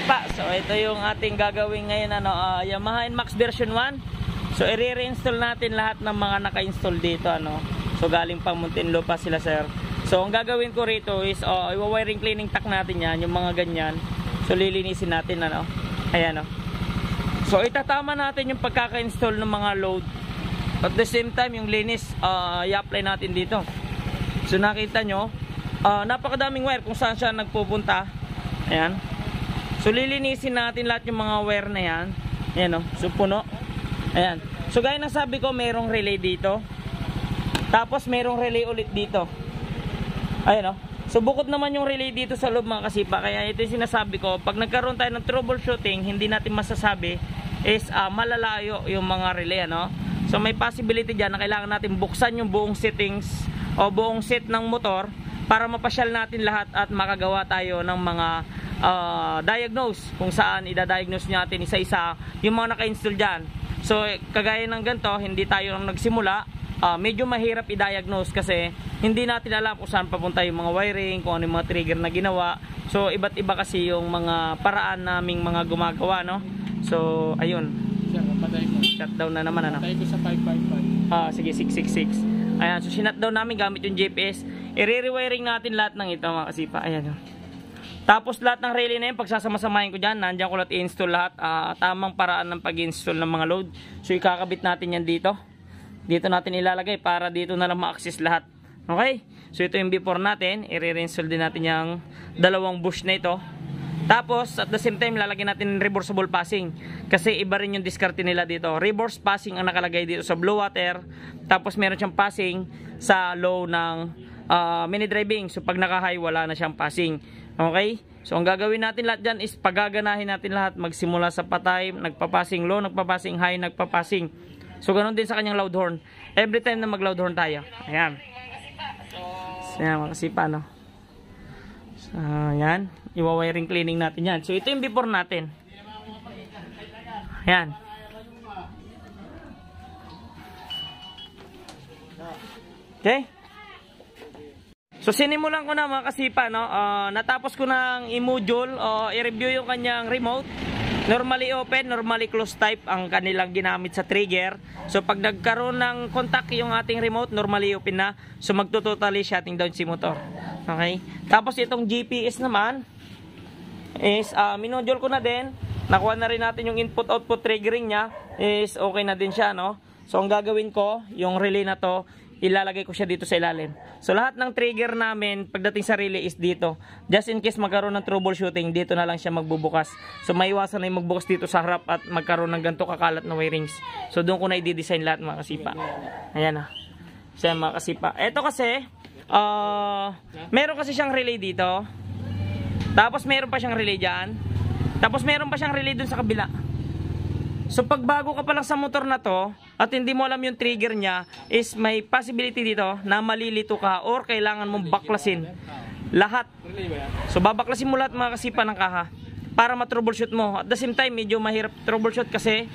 kasipa. So ito yung ating gagawin ngayon, Yamaha NMAX version 1. So i-reinstall natin lahat ng mga naka-install dito, So galing pa Muntinlupa sila, sir. So ang gagawin ko rito is i-wiring cleaning tack natin yan, yung mga ganyan. So lilinisin natin, Ayan, So itatama natin yung pagkaka-install ng mga load. At the same time, yung linis, i-apply natin dito. So nakita nyo, napakadaming wire kung saan siya nagpupunta. Ayan. So lilinisin natin lahat yung mga wire na yan. Ayan, so puno. Ayan. So gaya ng sabi ko, mayroong relay dito. Tapos mayroong relay ulit dito. Ayan, So bukod naman yung relay dito sa loob, mga kasipa. Kaya ito yung sinasabi ko, pag nagkaroon tayo ng troubleshooting, hindi natin masasabi is malalayo yung mga relay, So may possibility dyan na kailangan natin buksan yung buong settings o buong set ng motor para mapasyal natin lahat at makagawa tayo ng mga diagnose kung saan idadiagnose natin isa-isa yung mga naka-install dyan. So kagaya ng ganito, hindi tayo nagsimula, medyo mahirap i-diagnose kasi hindi natin alam kung saan papunta yung mga wiring, kung ano yung mga trigger na ginawa. So iba't iba kasi yung mga paraan naming mga gumagawa, So ayun, shutdown na naman, Patay ko sa 555. Sige, 666. Ayan, so sinutdown namin gamit yung GPS. I-rewiring natin lahat ng ito, mga kasipa. Ayan, Tapos lahat ng relay na yun, pagsasama-samahin ko dyan, nandiyan ko lahat i-install lahat. Tamang paraan ng pag-install ng mga load. So ikakabit natin yan dito. Dito natin ilalagay para dito na lang ma-access lahat. Okay? So ito yung before natin. I-reinstall din natin yung dalawang bush na ito. Tapos at the same time lalagyan natin reversible passing kasi iba rin yung diskarte nila dito. Reverse passing ang nakalagay dito sa blue water. Tapos meron siyang passing sa low ng mini driving. So pag naka-high wala na siyang passing. Okay? So ang gagawin natin lahat dyan is pagaganahin natin lahat, magsimula sa patay, nagpapassing low, nagpapassing high, nagpapassing. So ganoon din sa kanyang loud horn. Every time na mag loud horn tayo. Ayan. So yan, mga kasipa, So yan, i-wiring cleaning natin yan. So ito yung before natin. Ayan. Okay? So sinimulan ko na, mga kasipa, natapos ko nang i-module o i-review yung kanyang remote. Normally open, normally close type ang kanilang ginamit sa trigger. So pag nagkaroon ng contact yung ating remote, normally open na. So magto-totally shutting down si motor. Okay? Tapos itong GPS naman is minodule ko na din. Nakuha na rin natin yung input-output triggering niya. Is okay na din siya, So ang gagawin ko, yung relay na to, ilalagay ko siya dito sa ilalim. So lahat ng trigger namin pagdating sa relay is dito. Just in case magkaroon ng troubleshooting, dito na lang siya magbubukas. So maiwasan na yung magbukas dito sa harap at magkaroon ng ganito kakalat na wirings. So doon ko na i-design lahat, mga kasipa. Ayan, So mga kasipa. Ito kasi meron kasi siyang relay dito. Tapos meron pa siyang relay dyan. Tapos meron pa siyang relay dun sa kabila. So pag bago ka pa lang sa motor na to at hindi mo alam yung trigger niya, is may possibility dito na malilito ka or kailangan mong baklasin lahat. So babaklasin mo lahat, mga kasipa, ng kaha para ma-troubleshoot mo. At the same time, medyo mahirap troubleshoot kasi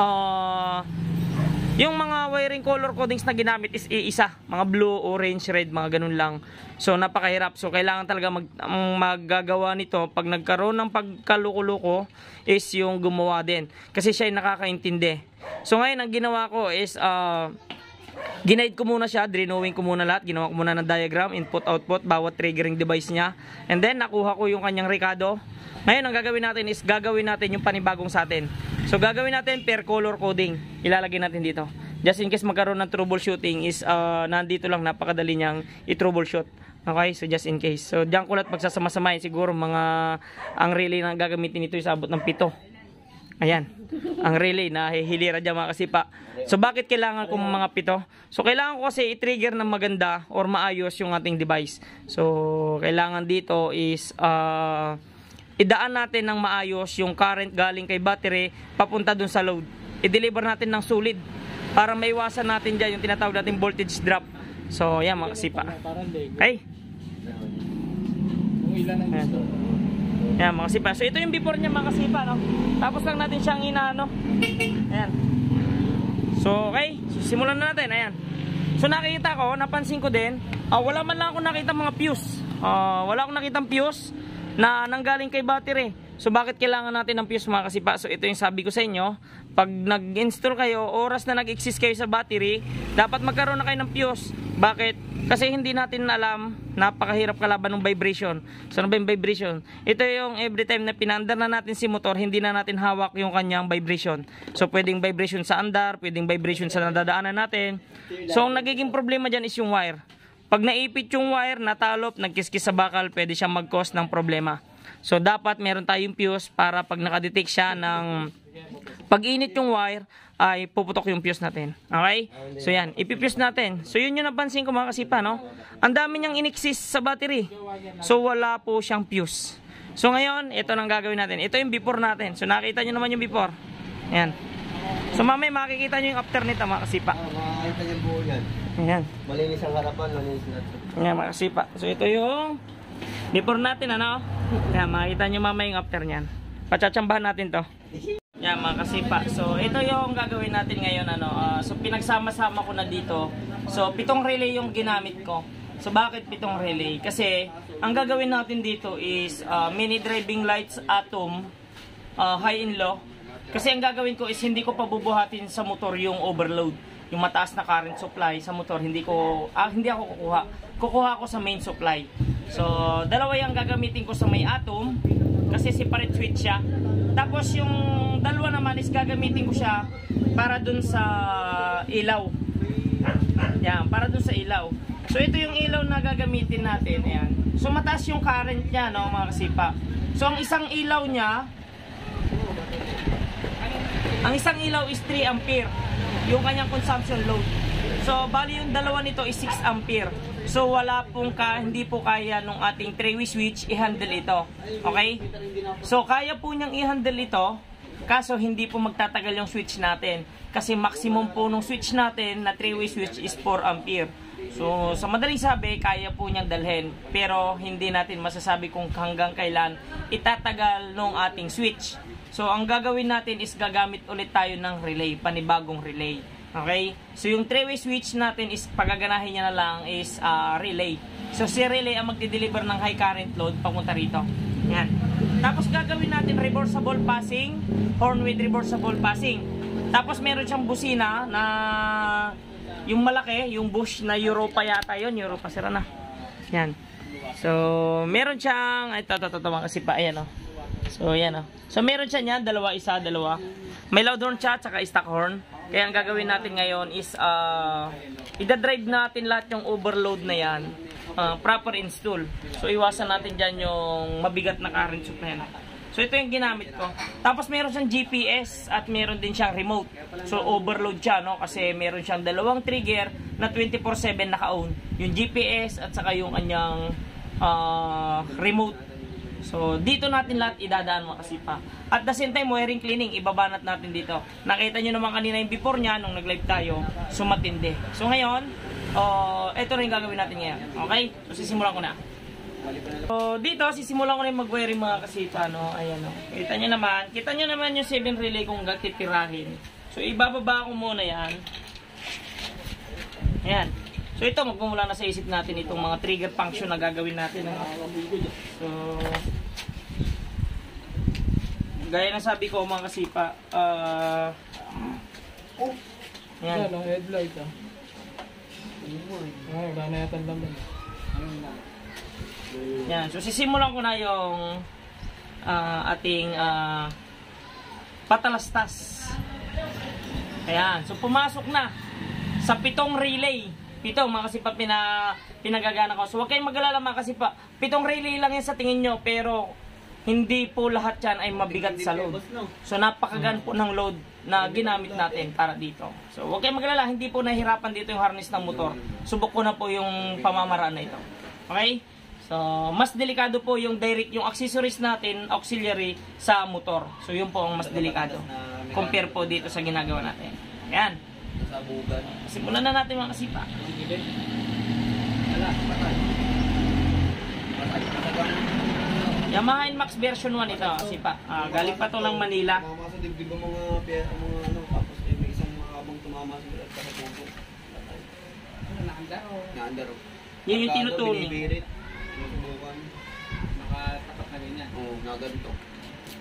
yung mga wiring color codings na ginamit is iisa, mga blue, orange, red, mga ganun lang. So napakahirap. So kailangan talaga maggagawa nito pag nagkaroon ng pagkaluko-luko is yung gumawa din. Kasi siya ay nakakaintindi. So ngayon ang ginawa ko is ginaid ko muna siya, drawing ko muna lahat, ginawa ko muna ng diagram, input, output, bawat triggering device niya. And then nakuha ko yung kanyang rekado. Ngayon ang gagawin natin is gagawin natin yung panibagong sa atin. So gagawin natin per color coding. Ilalagay natin dito. Just in case magkaroon ng troubleshooting is nandito lang, napakadali niyang i-troubleshoot. Okay, so just in case. So diyan ko lahat pagsasama-samahin, siguro mga ang relay na gagamitin nito is abot ng 7. Ayan. Ang relay na hihilira diyan, mga kasipa. So bakit kailangan ko mga 7? So kailangan ko kasi i-trigger ng maganda or maayos yung ating device. So kailangan dito is idaan natin ng maayos yung current galing kay battery papunta dun sa load. I-deliver natin ng solid para maiwasan natin dyan yung tinatawag nating voltage drop. So yan, mga kasipa. Okay? Ayan. Yan, mga kasipa. So ito yung before niya, mga kasipa, Tapos lang natin siyang inaano. Ayan. So okay, simulan na natin. Ayan. So nakita ko, napansin ko din, wala man lang ako nakita mga fuse. Wala akong nakitang fuse na nanggaling kay battery. So bakit kailangan natin ng fuse mga kasipa? So ito yung sabi ko sa inyo, pag nag-install kayo, oras na nag-exist kayo sa battery, dapat magkaroon na kayo ng fuse. Bakit? Kasi hindi natin alam, napakahirap kalaban ng vibration. So ano ba yung vibration? Ito yung every time na pinandar na natin si motor, hindi na natin hawak yung kanyang vibration. So pwedeng vibration sa andar, pwedeng vibration sa nadadaanan natin. So ang nagiging problema dyan is yung wire. Pag naipit yung wire, natalop, nagkiskis sa bakal, pwede siyang mag-cause ng problema. So dapat meron tayong fuse para pag nakadetect siya ng pag-init yung wire, ay puputok yung fuse natin. Okay? So yan, ipipuse natin. So yun yung napansin ko mga kasipa, no? Ang dami niyang in-exist sa battery. So wala po siyang fuse. So ngayon, ito nang gagawin natin. Ito yung before natin. So nakita nyo naman yung before. Yan. So mamaya makikita nyo yung after nito mga kasipa. Makakita niyo po yan. Ayan. Malinis ang harapan, malinis natin. Ayan mga kasipa. So ito yung before natin, ano? Ayan, makikita nyo mamaya yung after nyan. Pachachambahan natin to. Yan mga kasipa. So ito yung gagawin natin ngayon, ano. So pinagsama-sama ko na dito. So 7 relay yung ginamit ko. So bakit 7 relay? Kasi ang gagawin natin dito is mini driving lights atom, high and low. Kasi ang gagawin ko is hindi ko pabubuhatin sa motor yung overload, yung mataas na current supply sa motor. Hindi ako kukuha. Kukuha ko sa main supply. So dalawa yung gagamitin ko sa may atom kasi separate switch siya. Tapos yung dalawa naman is gagamitin ko siya para dun sa ilaw. Yan, para dun sa ilaw. So ito yung ilaw na gagamitin natin. Ayan. So mataas yung current niya, no, mga kasipa. So ang isang ilaw niya, ang isang ilaw is 3 ampere yung kanyang consumption load. So bali yung dalawa nito is 6 ampere. So wala pong hindi po kaya nung ating 3-way switch i-handle ito. Okay? So kaya po niyang i-handle ito, kaso hindi po magtatagal yung switch natin. Kasi maximum po nung switch natin na 3-way switch is 4 ampere. So sa madaling sabi, kaya po niyang dalhin. Pero hindi natin masasabi kung hanggang kailan itatagal nung ating switch. So ang gagawin natin is gagamit ulit tayo ng relay, panibagong relay. Okay? So yung 3-way switch natin is pagaganahin niya na lang is relay. So si relay ang magde-deliver ng high current load papunta rito. Yan. Tapos gagawin natin reversible passing, horn with reversible passing. Tapos meron siyang busina na yung malaki, yung Bush na Europa yata yun. Europa, sira na. Yan. So meron siyang, ito kasi pa, ayan o. So yan o. So meron siya niyan, dalawa. May loud horn siya, tsaka stock horn. Kaya ang gagawin natin ngayon is idadrive natin lahat yung overload na yan, proper install. So iwasan natin dyan yung mabigat na current supply na. So ito yung ginamit ko. Tapos meron siyang GPS at meron din siyang remote. So overload siya, no? Kasi meron siyang dalawang trigger na 24/7 naka-on. Yung GPS at saka yung kanyang remote. So dito natin lahat idadaan mga kasipa. At the same time, wiring cleaning, ibabanat natin dito. Nakita nyo naman kanina yung before nya, nung nag-live tayo, sumatindi. So ngayon, ito rin gagawin natin ngayon. Okay? So sisimulan ko na. So dito, sisimulan ko na yung mag-wiring mga kasipa. No? Ayan, no? Kita nyo naman yung 7 relay kung titirahin. So ibababa ko muna yan. Ayan. So ito, magmumula na sa isip natin itong mga trigger function na gagawin natin. So gaya ng sabi ko mga kasipa, yan. Ano, headlight ah. Wala na yata naman. Yan, so sisimulan ko na yung ating patalastas. Ayan, so pumasok na sa 7 relay. 7 mga kasipa pinagagana ko. So huwag kayong mag-alala mga kasipa. 7 relay lang yan sa tingin nyo, pero hindi po lahat yan ay mabigat sa load. So napakagaan po ng load na ginamit natin para dito. So huwag kayong mag-alala, hindi po nahihirapan dito yung harness ng motor. Subok ko na po yung pamamaraan na ito. Okay? So mas delikado po yung direct, yung accessories natin, auxiliary sa motor. So yun po ang mas delikado compare po dito sa ginagawa natin. Ayan. Simulan na natin mga kasipa. Yamaha NMAX version 1 ito kasipa. Galing pa to ng Manila. Yun yung tinutuning. Nakatapat na ganyan. Oo, naganto.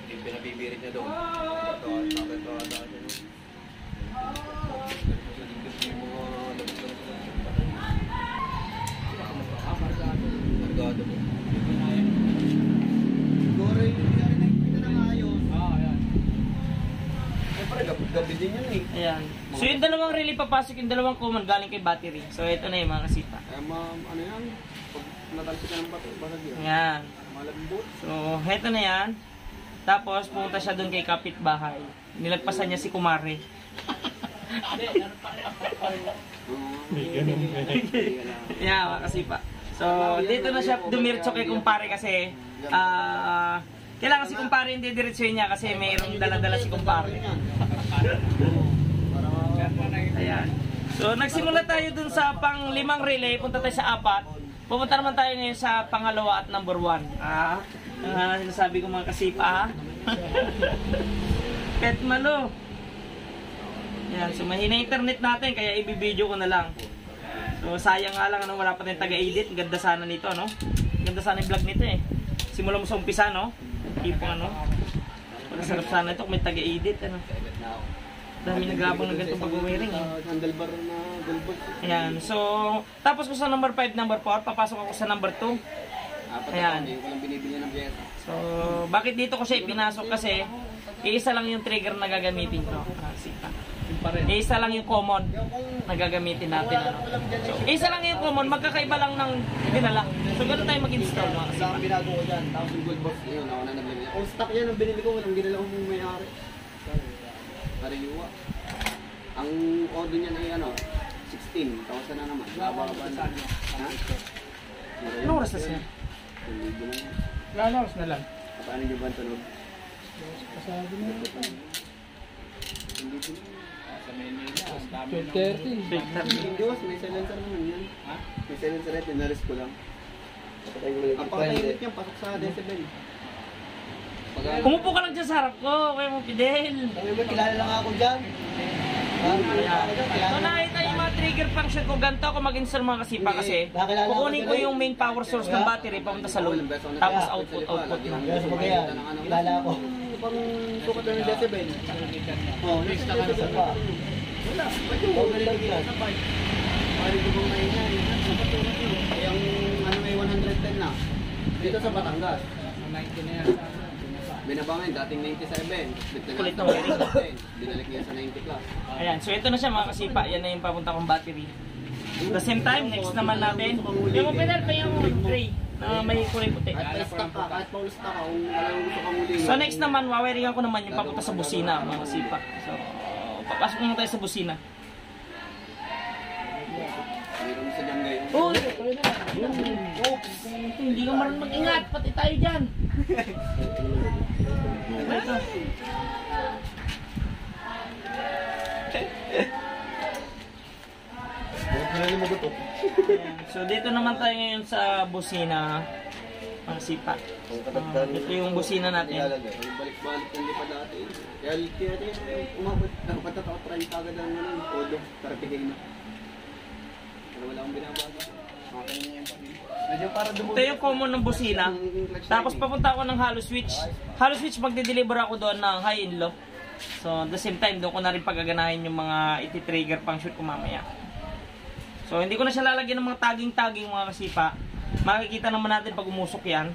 Yung pinabibirit niya doon. Ito. Argado mo. Siguro yung nangyari na kita na maayos. Ayan. Siyempre, gabi din yun eh. Ayan. So yung dalawang relay papasok, yung dalawang common galing kay battery. So ito na yung mga kasipa. Kaya ano yan? Pag natalsik ka ng bato, basag yun. Ayan. Malambot. So eto na yan. Tapos pumunta siya doon kay kapitbahay. Nilagpasan niya si Kumare. Yeah, mga kasipa. So dito na siya dumiretso kay kumpare kasi kailangan si kumpare hindi diretsuhin niya kasi mayroong dala-dala si kumpare. Ayan. So nagsimula tayo dun sa pang 5 relay, punta tayo sa 4. Pumunta naman tayo ngayon sa pangalawa at number 1. Sinasabi ko mga kasipa. Pet malo. Yan, so mahina internet natin kaya i-video ko na lang. So sayang nga lang wala pa tayong taga-edit. Ganda sana nito, no? Ganda sana yung vlog nito eh. Simula mo sa umpisa, no? Tipong sarap sana ito kung may taga-edit, ano? Dami nagrabang ng ganitong pag-wearing eh. Handlebar na galbot. Ayan, so tapos ko sa number 5, number 4, papasok ako sa number 2. Ayan. Hindi ko lang binibili ng biyeta. So, bakit dito ko siya ipinasok kasi iisa lang yung trigger na gagamitin ko. Isa lang yung common na gagamitin natin. Ano. So, isa lang yung common, magkakaiba lang ng dinala. So, gano'n tayo mag-install mga Isa ang binago ko dyan. Tapos yung gold box, yun, ako na nagbili. All stock yan ang binili ko, walang ginala ko mong may-ari. Kariyuwa. Ang order niya ay 16,000 na naman. Baba na. Ha? Anong oras na siya? Lanos na lang. Paano niyo ba ang tunog? Pasabi na ito. Hindi po. Sa Manila. 12:30. Diyos, may silencer naman yan. Ha? May silencer rin, pinaris ko lang. Ang pakatahimik niya, pasok sa decibel. Umupo ka lang dyan sa harap ko, kaya mo Fidel. Kami ba, kilala lang ako dyan. So nakita yung mga trigger function ko, ganito ako mag-install mga kasipa kasi kukunin ko yung main power source ng battery papunta sa load, tapos output na. Kaya sa bagay yan, kilala ako. Pang sukat na ng decibel. Oo, next na ka na sa pa. Wala, ba't yung overload yan? Pari ko bang maingay? Yung may 110 na. Dito sa Batangas. 90 na yan. Binaba ngayon, dating 97. Kulit ng wearing. Binalik niya sa 90 plus. Ayan, so ito na siya mga kasipa, yan na yung papunta kong battery. At the same time, next naman natin, yung Fidel pa yung gray na may kulay puti. Kahit pa-stock ka, kahit pa-stock ka, kung walang gusto kang muli. So next naman, wawiringan ko naman yung papunta sa busina mga kasipa. So, papasok naman tayo sa busina. Mayroon sa dyan ngayon. Oh! Oops! Hindi ka marunong mag-ingat, pati tayo dyan. Ito. So dito naman tayo ngayon sa busina. Mga sipa. Ito yung busina natin. Balik-balik ng lipa dati. Kaya umabot, nakapatatakot 30 agad ang todo. Tarapigay na. Pero wala akong binabago. Medyo para Ito yung common ng busina. Tapos papunta ako ng hollow switch. Hollow switch magde-deliver ako doon ng high and low. So at the same time doon ko na rin pagaganahin yung mga iti-trigger function ko mamaya. So hindi ko na siya lalagyan ng mga tagging-tagging mga kasipa. Makikita naman natin pag umusok yan.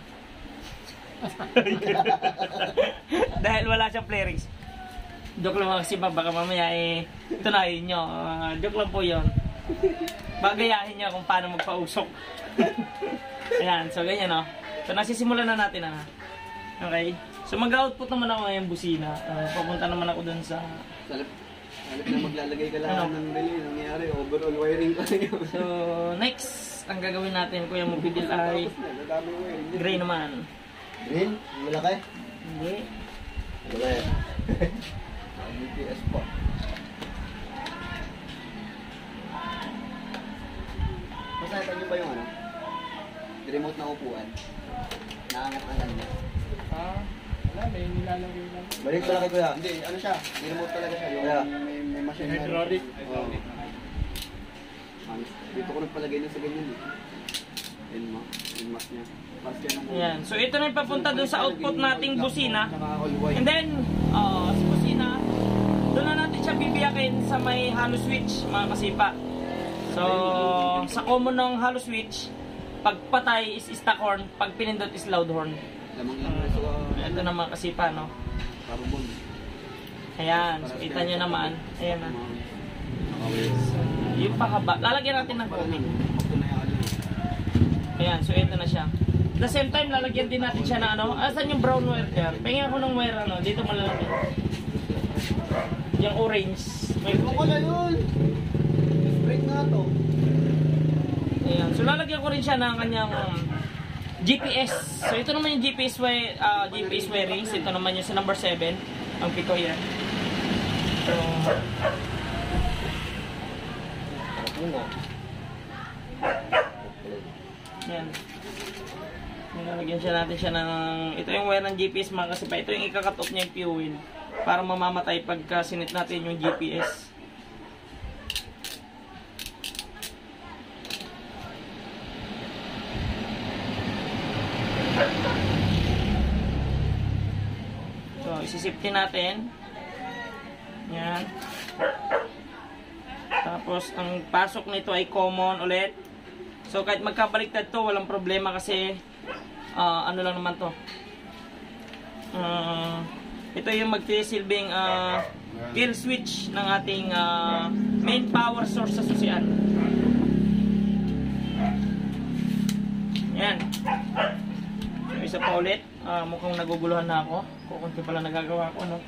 Dahil wala siyang flarings. Joke lang mga kasipa, baka mamaya tunayin nyo. Joke lang po yun. Bagayahin nyo kung paano magpausok. Ayan, so ganyan no. So nasisimulan na natin na. Okay. So mag-output naman ako ngayong busina. Papunta naman ako dun sa... Halip na maglalagay ka lang ng relay. Nangyari, overall wiring ka na yun. So next, ang gagawin natin Kuya Mobidil ay gray naman. Green? Malaki? Hindi. Malaki. BTS po. Masakita niyo ba yung ano? Remote na upuan? Naangat-angat niya. Wala, may nilalagay lang. Balik pala kay Kuya. Hindi, ano siya? May remote talaga siya. Yung may machine na. Hydraulic. Dito ko nagpalagay na sa ganyan eh. Yung mask niya. Ayan. So ito na yung papunta dun sa output nating busina. Nakaka-all-white. And then, sa busina, doon na natin siya bibiyakin sa may hollow switch, mga kasipa. So, sa common ng hollow switch, pag patay is stock horn, pag pinindot is loud horn. Lamang lang na sa Ito na mga kasipa, no? carbon. Ayan, so kita nyo naman. Ayan na. Yung pakaba, lalagyan natin ng coating. Ayan, so ito na siya. At the same time, lalagyan din natin siya na ano. Asan yung brown wire dyan? Pahingin ako ng wire ano, dito malalagyan. Yung orange. May Ano ko na yun? Spring nga to. Ayan, so lalagyan ko rin siya ng kanyang GPS. So ito naman yung GPS, GPS wirings. Ito naman yung sa number 7. Ang pito yan. So, yan. Lalagyan siya natin siya ng... Ito yung wire ng GPS mga kasi pa. Ito yung ikakat off niya yung fuel. Para mamamatay pagka sinit natin yung GPS. So, isisipti natin. Yan. Tapos, ang pasok nito ay common ulit. So, kahit magkabaliktad to, walang problema kasi ano lang naman to. Ito yung magsisilbing kill switch ng ating main power source sa susian. Yan. So, isa pa ulit. Mukhang naguguluhan na ako. Kukunti pala nagagawa ko, no?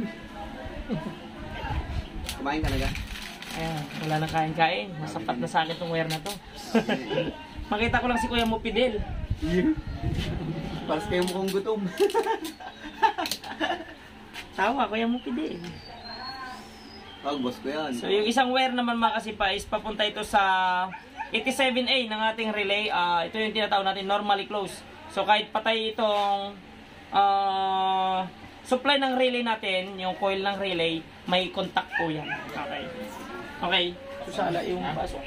Kumain ka na ga? Ayan, wala nang kain-kain. Masapat na sa akin itong wire na to. Makita ko lang si Kuya mo Fidel. Paras kayo mukhang gutom. Tawa, Kuya mo Fidel. Boss ko yan. So yung isang wire naman mga kasipa is papunta ito sa 87A ng ating relay. Ito yung tinatawag natin normally close. So kahit patay itong supply ng relay natin, yung coil ng relay, may contact po yan. Okay. Okay. Susala yung pasok.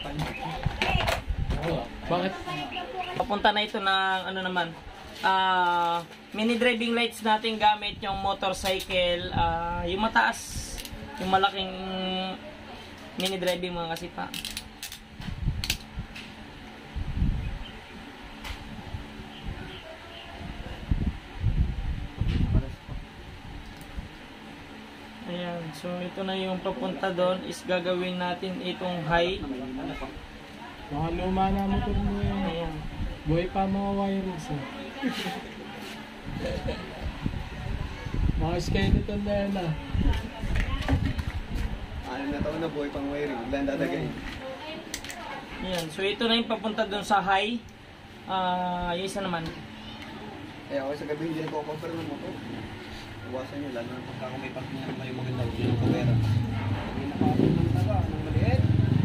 Bakit? Papunta na ito ng ano naman. Mini driving lights natin gamit yung motorcycle. Yung mataas. Yung malaking mini driving mga kasipa. Ayan, so ito na yung papunta doon is gagawin natin itong high. Mga luma na motor mo yan. Ayan. Buhay pa mga wirings eh. Mga skeleton na yan ah. Ano na taon na buhay pang wiring. Biglang dadagay. Ayan, so ito na yung papunta doon sa high. Yung isa naman. Kaya ako sa gabi hindi nagko-cover ng motor. Iwasan nyo, lalo na pagka kung may partner kayo maganda, hindi ng kawera. Hindi nakapag ng taga, ng maliit.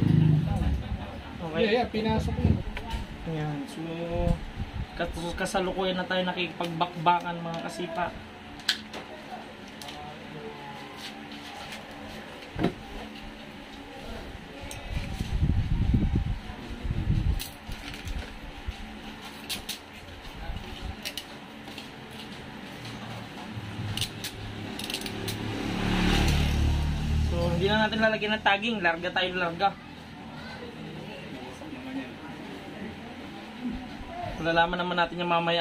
Okay. Yeah, pinasok mo. Ayan, so kasalukuyan na tayo nakikipagbakbakan mga kasipa. So hindi na natin lalagyan ng tagging, larga tayo larga. Malalaman naman natin yung mamaya.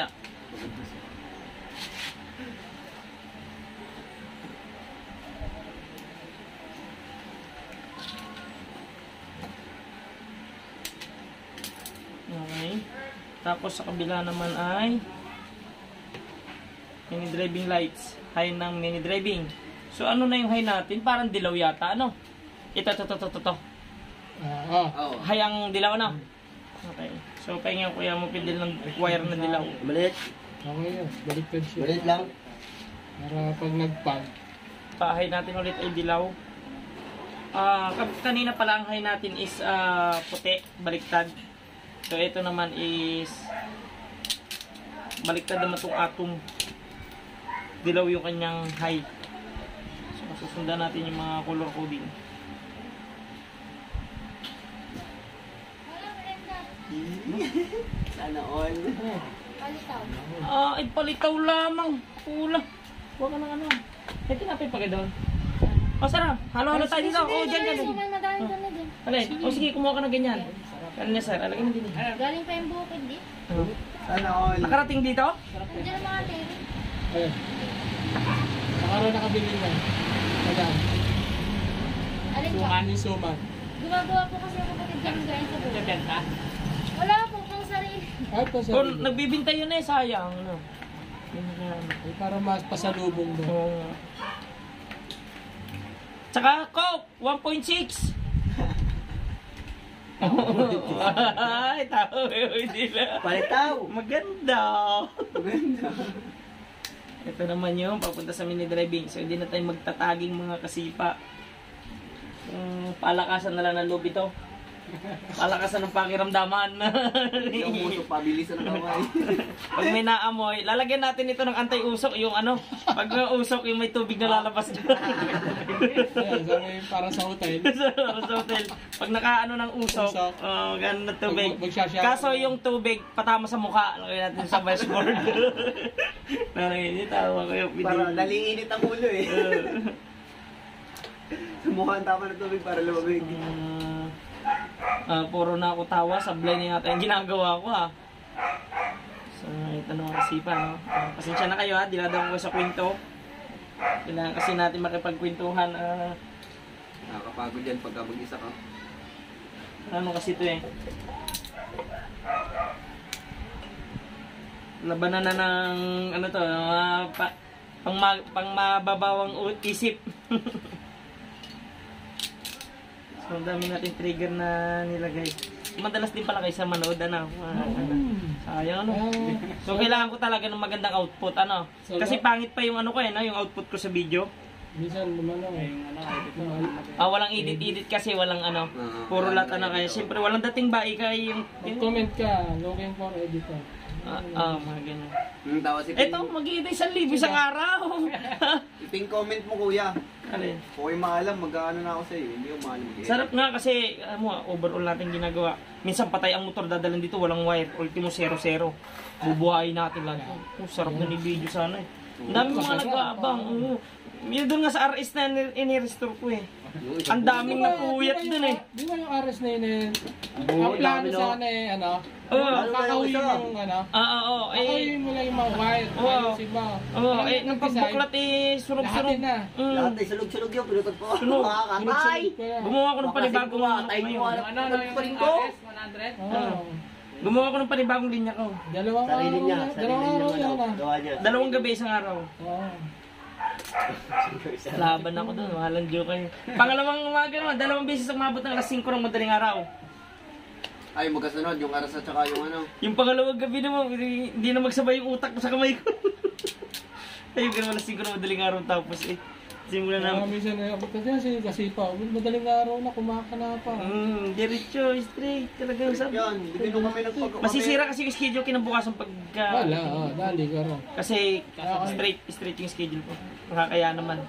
Okay. Tapos sa kabila naman ay mini driving lights. High ng mini driving. So ano na yung high natin? Parang dilaw yata, ano? Ito. Oo. High ang dilaw, ano? Okay. So, pahinga ko yung mapindil ng wire na dilaw. Maliit. Okay yun, baliktad siya. Maliit lang. Para pag nag-pag. High natin ulit ay dilaw. Kanina pala ang high natin is puti, baliktad. So, ito naman is baliktad naman itong atom. Dilaw yung kanyang high. So, susundan natin yung mga color coding. Sana all. Palitaw. Ay, palitaw lamang. Kulang. Huwag ka ng ano. May tinapay pa kayo doon. O, sarap. Halo-halo tayo dito. O, dyan, dyan. Suman, madami ka na din. Alin? O, sige, kumuha ka na ganyan. Ano na, sir? Alagay mo din. Galing pa yung bukid, di? Sana all. Nakarating dito? Nandiyan ang mga teri. Ayun. Nakaroon nakabili na. Madam. Alin pa? Suman yung suman. Gumagawa po kasi ako kapatid kami galing sa bukid. Wala po, pang sarili. Ay, pa sa Kung nagbibinta yun eh, sayang. Ano? Ay, para mas pasalubong mo. Oo. Tsaka Coke, 1.6. Ay, tao. Hindi na. Palitaw. Maganda. Ito naman yung papunta sa mini driving. So, hindi na tayo magtataging mga kasipa. Palakasan na lang ng loob ito. Palakasan ng pakiramdaman. Hindi ang musok, pabilisan ng kamay. Pag may naamoy, lalagyan natin ito ng anti-usok. Yung ano, pag usok, yung may tubig na lalabas dyan. Ayan, sabi para sa hotel. Sa hotel. Pag nakaano ng usok, Usok. ganun na tubig. Magsashower. Kaso yung tubig, patama sa mukha. Lagyan natin sa dashboard. Nalagyan, tawa ko yung Para naliinit ang ulo eh. Sumuha ang tama ng tubig para lumabig. Puro na ako tawa, sablay na yata yung ginagawa ko ha. So, ito naman kasipa, no? Pasensya na kayo ha, dinadaan ko sa kwento. Kailangan kasi natin makipagkwentuhan. Nakakapagod yan pagka mag-isa ka. Ano kasi ito eh. Labanan na ng, ano to, pang mababawang isip. So, ang dami natin trigger na nilagay. Madalas din pala kayo sa manood, ano? Sayang, ano? So, kailangan ko talaga ng magandang output, ano? Kasi pangit pa yung ano ko, no? Yung output ko sa video. Minsan naman lang eh. Walang edit-edit kasi, walang ano. Puro lahat, ano, kaya siyempre, walang dating ba, ikay yung... Mag-comment ka, looking for editor. Mga ganyan. Tawa si Eto, mag-iitay 1,000 isang araw. Iping comment mo kuya. Alin? Kung kayo maalam, mag-ano na ako sa iyo. Hindi ko maalam. Sarap nga kasi, overall natin ginagawa. Minsan patay ang motor, dadalan dito, walang wire. Ultimo 0-0. Bubuhayin natin lang. Sarap na ni video sana eh. Ang dami mga nag-aabang. Yun doon nga sa RS na inirestore ko eh. Ang daming napuyat dun eh. Di ba yung RS na yun eh? Ang plano sana eh, ano? Kakawin yung ano? Oo. Kakawin mo lang yung mga wire. Ayusin mo. Nung pagbuklat eh, sunog-sunog. Lahat na. Lahat ay sulog-sulog yun. Pinutod ko. Sunog. Makakatay. Gumawa ko ng panibagong Tay ko. Ano pa rin ko? Gumawa ko ng panibagong linya ko. Dalawang Sarili niya. Dalawang araw yan ah. Gawa niya. 2 gabi isang araw. Oo. Laban ako doon, walang joke kayo. Pangalawang umaga naman, 2 beses umabot ng alas 5 ng madaling araw. Ay, magkasunod. Yung aras at saka yung ano. Yung pangalawang gabi naman, hindi na magsabay yung utak ko sa kamay ko. Ayun, ganun alas 5 ng madaling araw tapos eh. Simulan na. Minsan eh, kasi pa, madaling araw na, kumakana pa. Diretso, straight, talaga sabi. Yan, hindi ko kami nagpag... Masisira kasi yung schedule kinabukasan pagka... Wala, dali ka rin. Kasi straight yung schedule ko. Nakakaya naman.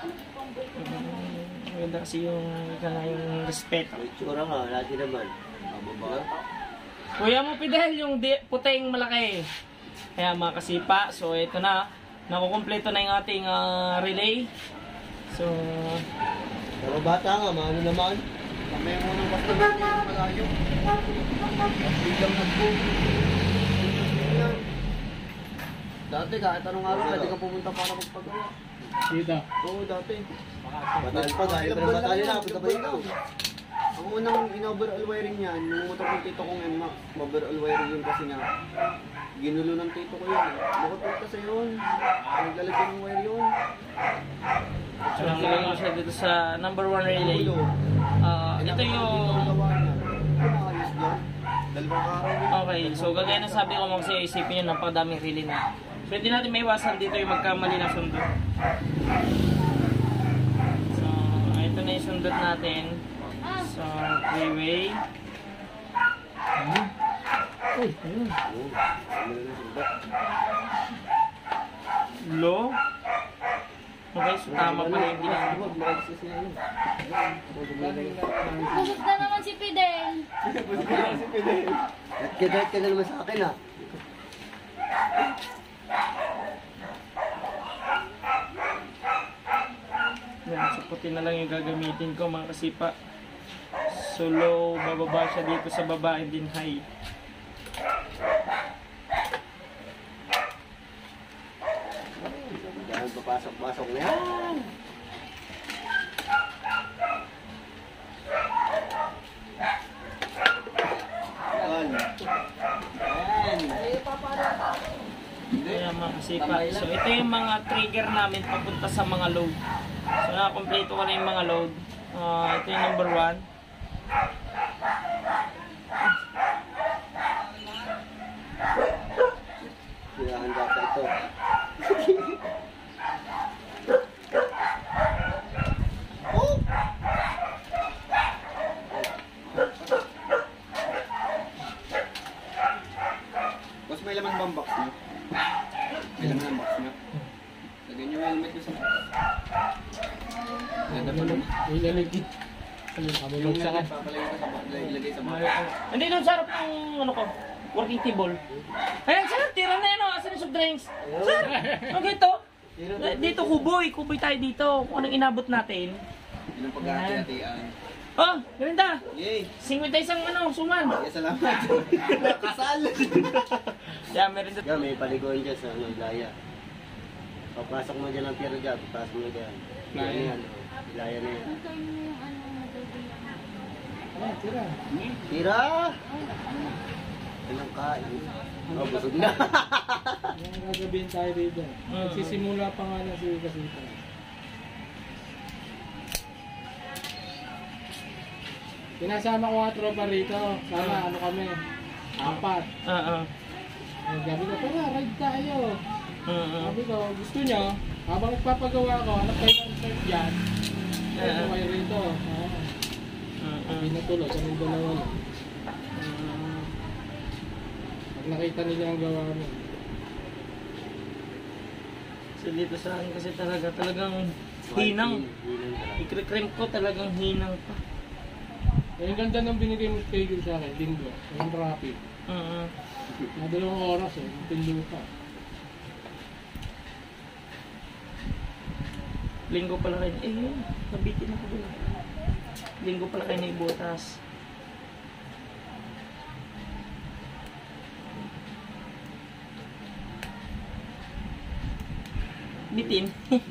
Maganda kasi yung respeto. Tsura nga, lagi naman. Mababa. Kuya mo Fidel, yung puting malaki. Kaya mga kasipa, so ito na. Nakukumpleto na yung ating relay. So... Pero bata nga, maano naman. Kami yung unang basta na hindi na malayo. Biglang nag-boom. Dati kahit anong araw, pwede ka pumunta para magpagawa. Dito. Oo, dati. Batal pa, dahil pa ng batal na, punta pa dito. Ang unang in-overall wiring niyan, yung motor ng tito kong NMAX, overall wiring yun kasi nga, ginulo ng tito ko yun. Makapit kasi yun. Naglalagyan ng wire yun. So, nilagay ko siya dito sa number 1 relay. Ito yung... Ayos doon. Dalawang araw. Okay, so gagaya na sabi ko mga kasi isipin nyo, napakadaming relay na. So hindi natin maiwasan dito yung magkamali ng sundot. So, ito na yung sundot natin. So, freeway. Uy, ayun. Low. Okay, so tama pala yung ginagawa. Busog na naman si Fidel. Nagkadahit ka na naman sa akin ha. puti na lang yung gagamitin ko mga kasipa. So low, bababa siya dito sa baba and then high. Dahil papasok-pasok na yan. Kaya mga kasipa. So ito yung mga trigger namin papunta sa mga load. So nakakompleto ko na yung mga load. Ito yung number 1. Hinahanda pa ito. Boss, may laman ba ang box niyo? May laman ang box niyo? Lagyan niyo yung helmet ko sa box. Ganda pa naman. Ilalagay. Ano, Yung kabulog sa helmet, papalagay ko sa box. Ilagay sa box. Hindi doon sa harap ng ano ko, working table. Ayan sir, tira na yan o. Asan yung soft drinks? Sir, ano ito? Dito kuboy tayo dito. Kung anong inabot natin. Yun ang pagkakati-hatian. Oh, ganda. Yay! Singwit tayo isang ano, suman. Yes, salamat. Kasal! Yeah, meron dito. May paliguan dyan sa Ilaya. Papasok mo dyan ang tira dyan, papasok mo dyan. Ilaya. Ilaya na yan. Hintayin mo yung ano, madali. Ah, tira. Tira! Ilang kain. Oh, busog na. Yung gagabihin tayo dito. Nagsisimula pa nga na si Kasita. Pinasama ko nga tropa rito. Sana ano kami. 4. Gabi ko, tara, ride tayo. Sabi ko, gusto nyo, habang nagpapagawa ko, hanap kayo ng surf dyan. Ito kayo rito. Hindi natuloy, kami dalawa lang. Pag nakita nila ang gawa mo. So dito sa akin kasi talagang hinang. Ikre-cream ko talagang hinang pa. Yung ganda ng binigay mo schedule sa akin, linggo. Yung rapid. Na 2 oras eh, pindo pa. Linggo pala kayo. Yun. Nabitin ako doon. Linggo pala kayo na ibutas. Bitin.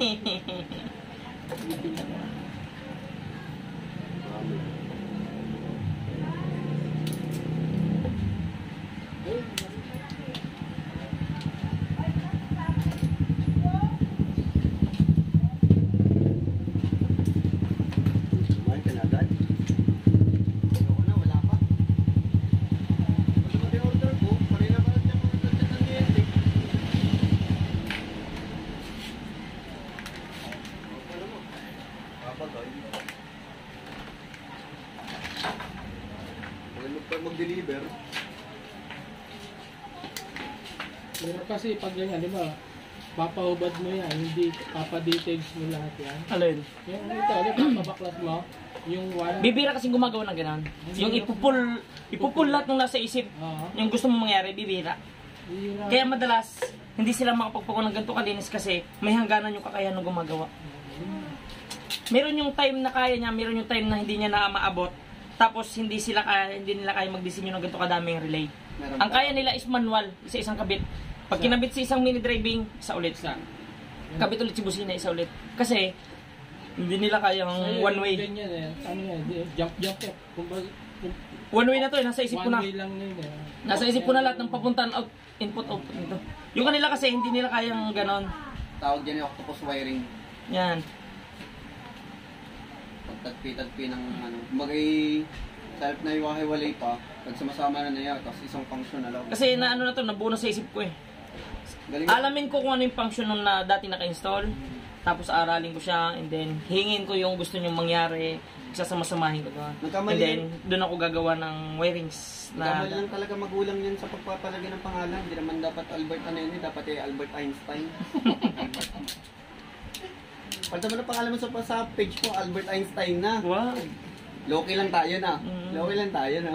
Bitin na. Kumain ka na agad? Ako na, wala pa. Ano ba yung order ko? Kanina pa lang siyang nagchat ng cliente. Ano mo? Kapag ay. Huwag pa mag-deliver. Pero kasi pag ganyan, di ba? Papahubad mo yan, hindi papadetails mo lahat yan. Alin? Yung ito, di ba? Papaklas mo. Yung one. Bibira kasi gumagawa ng ganun. Yung ipupul lahat ng nasa isip. Oo. Yung gusto mong mangyari, bibira. Hira. Kaya madalas, hindi sila makapagpako ng ganito kalinis kasi may hangganan yung kakayahan ng gumagawa. Meron yung time na kaya niya, meron yung time na hindi niya na maabot. Tapos hindi nila kaya magdisenyo ng ganito kadaming relay. Ang kaya nila is manual, isa-isang kabit. Pag kinabit sa isang mini driving, isa ulit. Kabit ulit si busina, isa ulit. Kasi hindi nila kayang one way. Ganyan eh. Ano yan? Jump eh. One way na to, nasa isip ko na. One way lang yun eh. Nasa isip ko na lahat ng papuntan out, input, output nito. Yung kanila kasi hindi nila kayang ganon. Tawag dyan yung octopus wiring. Yan. Pagtagpi-tagpi ng ano. Magay self na iwahiwalay pa. Pag sumasama na niya, tapos isang function na lang. Kasi na ano na to, nabuo na sa isip ko eh. Galing. Alamin ko kung ano yung function nung na dati naka-install. Tapos aralin ko siya and then hingin ko yung gusto nyong mangyari. Sasama-samahin ko doon. Nagkamali And then doon ako gagawa ng wirings Kamali na lang talaga magulang yan sa pagpapalagay ng pangalan. Hindi naman dapat Albert ano yun, dapat Albert Einstein. Pag naman ang pangalan mo sa page mo, Albert Einstein na. wow. Loki lang tayo na. Loki lang tayo na.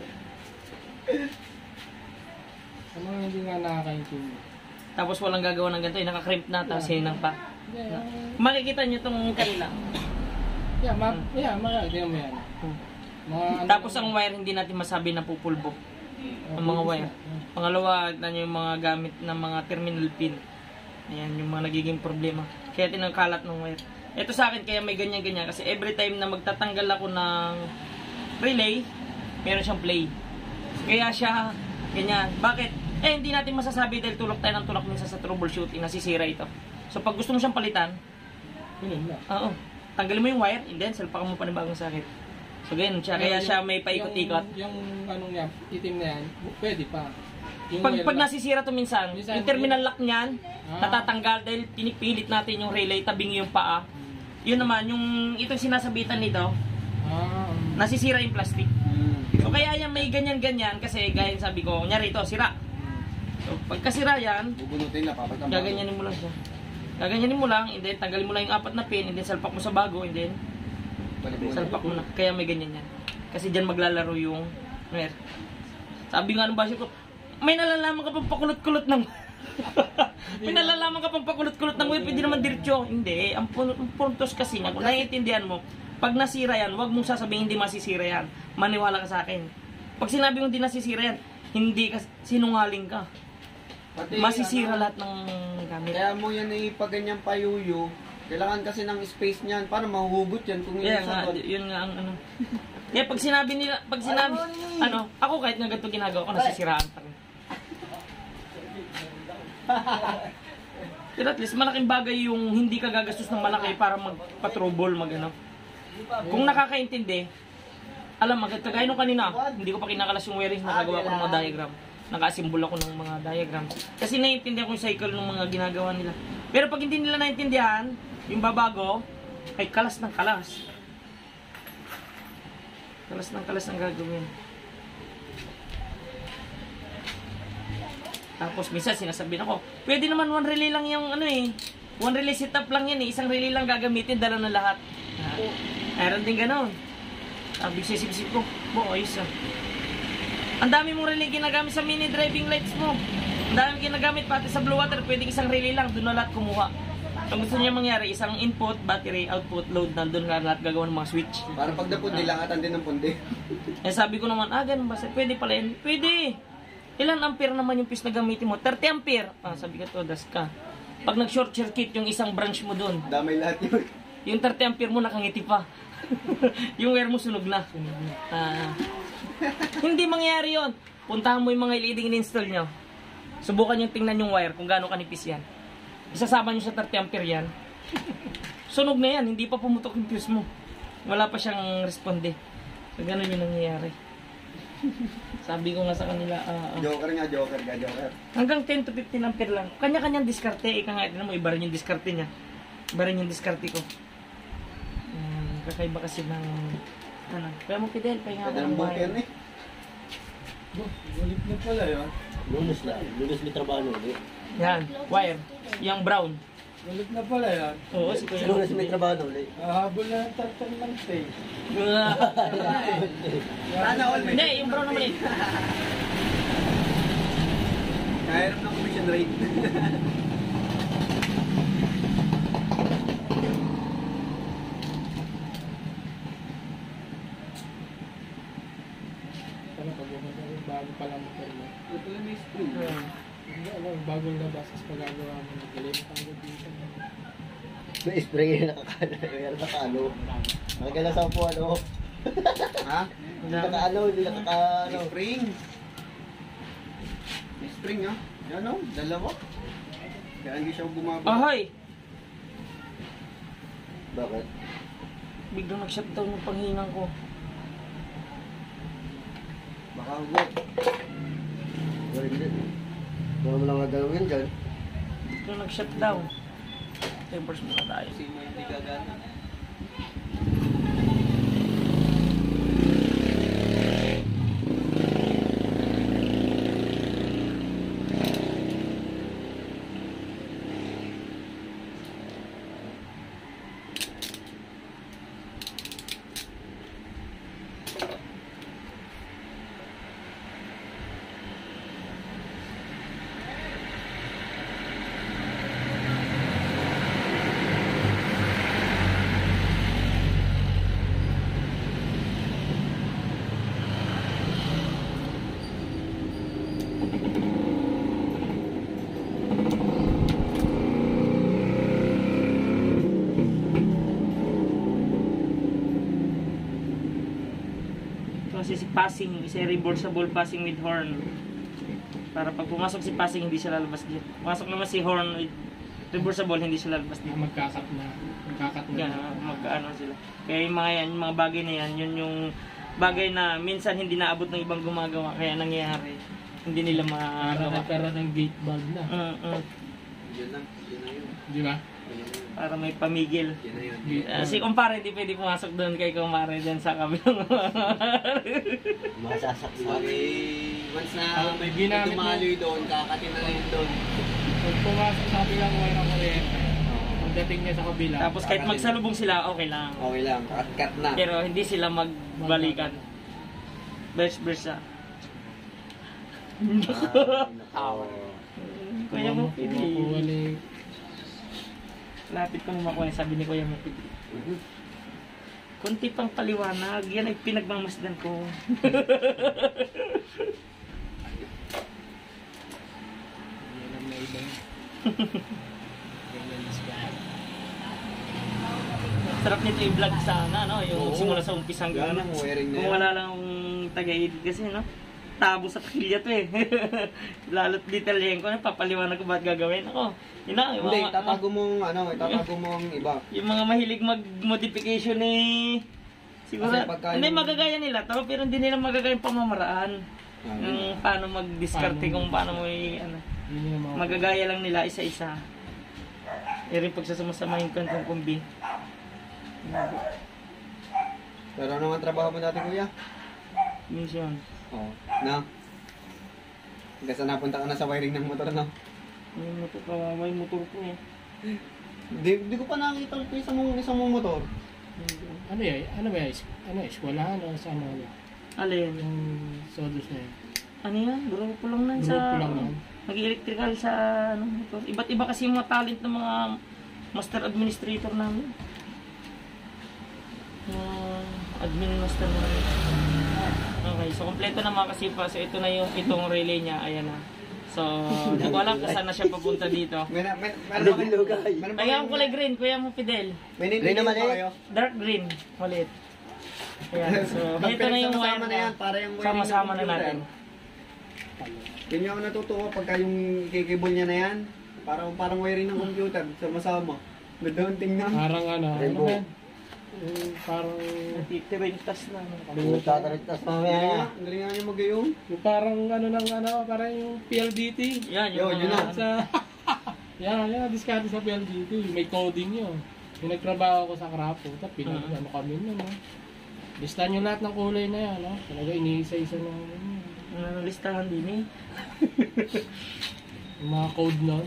Sa mga hindi nga nakakaintindi. Tapos walang gagawa ng ganito, naka-crimp na tapos hinang pa. Hindi, Makikita nyo itong kanila. tingnan mo yan. Tapos ang wire, hindi natin masabi na pupulbo. Ang mga wire. Pangalawa, yung mga gamit ng mga terminal pin. Ayan, yung mga nagiging problema. Kaya tinangkalat ng wire. Ito sa akin, kaya may ganyan-ganyan. Kasi every time na magtatanggal ako ng relay, meron siyang play. Kaya siya, ganyan. Bakit? Hindi natin masasabi dahil tulak tayo ng tulak minsan sa troubleshooting, nasisira ito. So, pag gusto mo siyang palitan, oo, tanggalin mo yung wire, and then salpakan mo pa ng bagong sakit. So, ganyan siya. Kaya siya may paikot-ikot. Yung anong yan, itim na yan, pwede pa. Pag nasisira to minsan, yung terminal lock niyan, natatanggal dahil pinipilit natin yung relay, tabing yung paa. Yun naman, yung itong sinasabitan nito, nasisira yung plastic. So kaya yan may ganyan-ganyan kasi gaya sabi ko, kunyari ito, sira. So pagka sira yan, bubunutin na, papagtambal. gaganyanin mo lang siya. Gaganyanin mo lang, and then tanggalin mo lang yung 4 na pin, and then salpak mo sa bago, and then salpak mo na. Kaya may ganyan yan. Kasi dyan maglalaro yung wire. Sabi nga ng basyo ko, may nalalaman ka pang pakulot-kulot ng may nalalaman ka pang pakulot-kulot ng wire, pwede naman diretso. Hindi, ang puntos kasi niya, kung naiintindihan mo, pag nasira yan, huwag mong sasabihin hindi masisira yan. Maniwala ka sa akin. Pag sinabi mong hindi nasisira yan, hindi ka, sinungaling ka. Pati, Masisira lahat ng gamit. Kaya mo yan ipaganyan payuyo. Kailangan kasi ng space niyan. Paano mahuhugot yan kung Kaya nga, yun nga ang ano. Kaya pag sinabi nila, ako kahit nga ganito ginagawa ko, nasisiraan pa rin. Pero at least malaking bagay yung hindi ka gagastos ng malaki para magpa-trouble, mag-ano. Kung nakakaintindi, alam mo, kagaya nung kanina, hindi ko pa kinakalas yung wirings, nakagawa ko ng mga diagram. Nakasimbol ako ng mga diagram. Kasi naiintindihan ko yung cycle ng mga ginagawa nila. Pero pag hindi nila naiintindihan, yung babago, ay kalas ng kalas. Kalas ng kalas ang gagawin. Tapos minsan sinasabihin ako, pwede naman one relay lang yung ano eh. One relay setup lang yan eh. Isang relay lang gagamitin, dala na lahat. Meron din ganon. Sabi sisip-sip ko, ayos ah. Ang dami mong relay ginagamit sa mini driving lights mo. Ang dami ginagamit pati sa blue water, pwedeng isang relay lang, doon na lahat kumuha. Ang gusto niya mangyari, isang input, battery, output, load, nandun na lahat gagawa ng mga switch. Para pag napundi, langatan din ng pundi. Sabi ko naman, ganun ba? Pwede pala yan. Pwede. Ilan ampere naman yung fuse na gamitin mo? 30 ampere. Sabi ko to, das ka. Pag nag-short circuit yung isang branch mo doon, damay lahat yun. yung 30 ampere mo nakangiti pa. Yung wire mo sunog na. Hindi mangyayari yon. Puntahan mo yung mga leading in-install nyo. Subukan nyo tingnan yung wire kung gaano kanipis yan. Isasama nyo sa 30 ampere yan. Sunog na yan. Hindi pa pumutok yung fuse mo. Wala pa siyang responde. So ganun yung nangyayari. Sabi ko nga sa kanila, Joker. hanggang 10 to 15 ampere lang. Kanya-kanyang diskarte. Ika nga, ito na mo, iba rin yung diskarte niya. Iba rin yung diskarte ko. Kakaiba kasi ng, kaya mo Fidel, pahinga Pwede ng bunker eh. Ulit na pala yun. Lunes may trabaho ulit. yan, wire, yung brown. Ulit na pala yan. Oo, si Kuya. Lunes may trabaho ulit. Habol na ng tartan ng pay. Sana all may. Hindi, yung brown naman eh. Kaya ng commission rate. Bago pa lang motor mo. Ito yung may spring. Bagong labas, tapos pagagawa mo, nagaling pang dito. May spring yung nakakalo. Nakakala sa po ano. Ha? Hindi nakakalo. Spring. May spring ha? Yan o, dalawa. Kaya hindi siya bumaba. Ahoy! Bakit? Biglang nag-shutdown yung panghinang ko. Baka huwag. Wala hindi. Wala mo lang gagawin dyan. Biglang nag-shutdown. Tempers muna tayo. Sino hindi gagana? Kasi si passing is a reversible passing with horn. Para pag pumasok si passing, hindi siya lalabas dito. Pumasok naman si horn with reversible, hindi siya lalabas dito. Magkakat na. Magkaano sila. Kaya yung mga yan, yung mga bagay na yan, yun yung bagay na minsan hindi naabot ng ibang gumagawa. Kaya nangyayari, hindi nila magawa. Pero ng gate valve na. Yun lang. Di ba? Para may pamigil. Yun na yun. Si kumpare, di pwede pumasok doon kay kumpare dyan sa kabilang. Masasakit. Once na may ginamit dumaloy doon, kakatin na yun doon. Pag pumasok sa kabilang wire ng kuryente, pagdating niya sa kabila. Tapos kahit magsalubong sila, okay lang. Okay lang, cut na. Pero hindi sila magbalikan. Vice versa. Kuya mo, pili. Lapit ko makuha, sabi ni Kuya mo, pili. Kunti pang paliwanag, yan ay pinagmamasdan ko. Sarap nito i-vlog sana, no? Yung simula sa umpisa hanggang ano. Kung wala lang taga-edit kasi, no? Tabo sa takilya to eh. Lalo't detailin ko, papaliwanag ko ba't gagawin ako. Yun na, Hindi, tatago mong iba. Yung mga mahilig mag-modification eh. Siguro, hindi magagaya nila to, pero hindi nila magagaya yung pamamaraan. Yung paano mag-discarte kung paano mo ano. Magagaya lang nila isa-isa. Eh rin pagsasamasamahin ko itong kumbi. Pero ano ang trabaho mo dati, kuya? Mission. Oo. Na? Hanggang saan napunta ka na sa wiring ng motor, no? May motor ko eh. Di ko pa nakita yung isang mong motor. Ano yan? Ano ba yan? Ano yan? Eskwalahan o saan mo? Alin? Yung sodos na yan. Ano yan? Grupo lang nan sa... Grupo lang yan. Nag-electrical sa ano motor. Iba't iba kasi yung mga talent ng mga master administrator namin. Admin master namin. Okay, so kompleto na mga kasipa. So ito na yung itong relay niya. Ayan na. So, hindi ko alam kung saan na siya papunta dito. Kaya ang kulay green, kuya mo Fidel. Green naman eh. Dark green, malit. Ayan, so ito na yung wire na. Sama-sama na natin. Yun yung natutuwa pagka yung kikibol niya na yan. Parang wiring ng computer, sama-sama. Gandang tingnan. Parang ano yan? Parang... Tirintas na. Tatarintas mamaya. Ang galing nga niya mag-ayong. Yung parang parang yung PLDT. Yan, yun na. Yan, diskarte sa PLDT. May coding yun. Yung nagtrabaho ko sa Krapo, tapos ano kami nun, no? Listahan nyo lahat ng kulay na yan, no? Talaga iniisa-isa na listahan din eh. Yung mga code nun.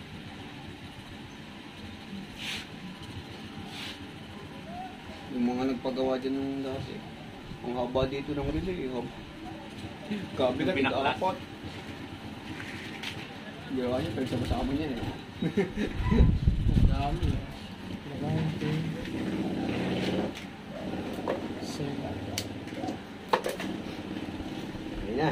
Yung mga nagpagawa dyan nung dati. Ang haba dito ng relay. Gabi na pinaka-apat. Gawa niya, pero sama-sama niya eh. Ang dami eh. Ayun na.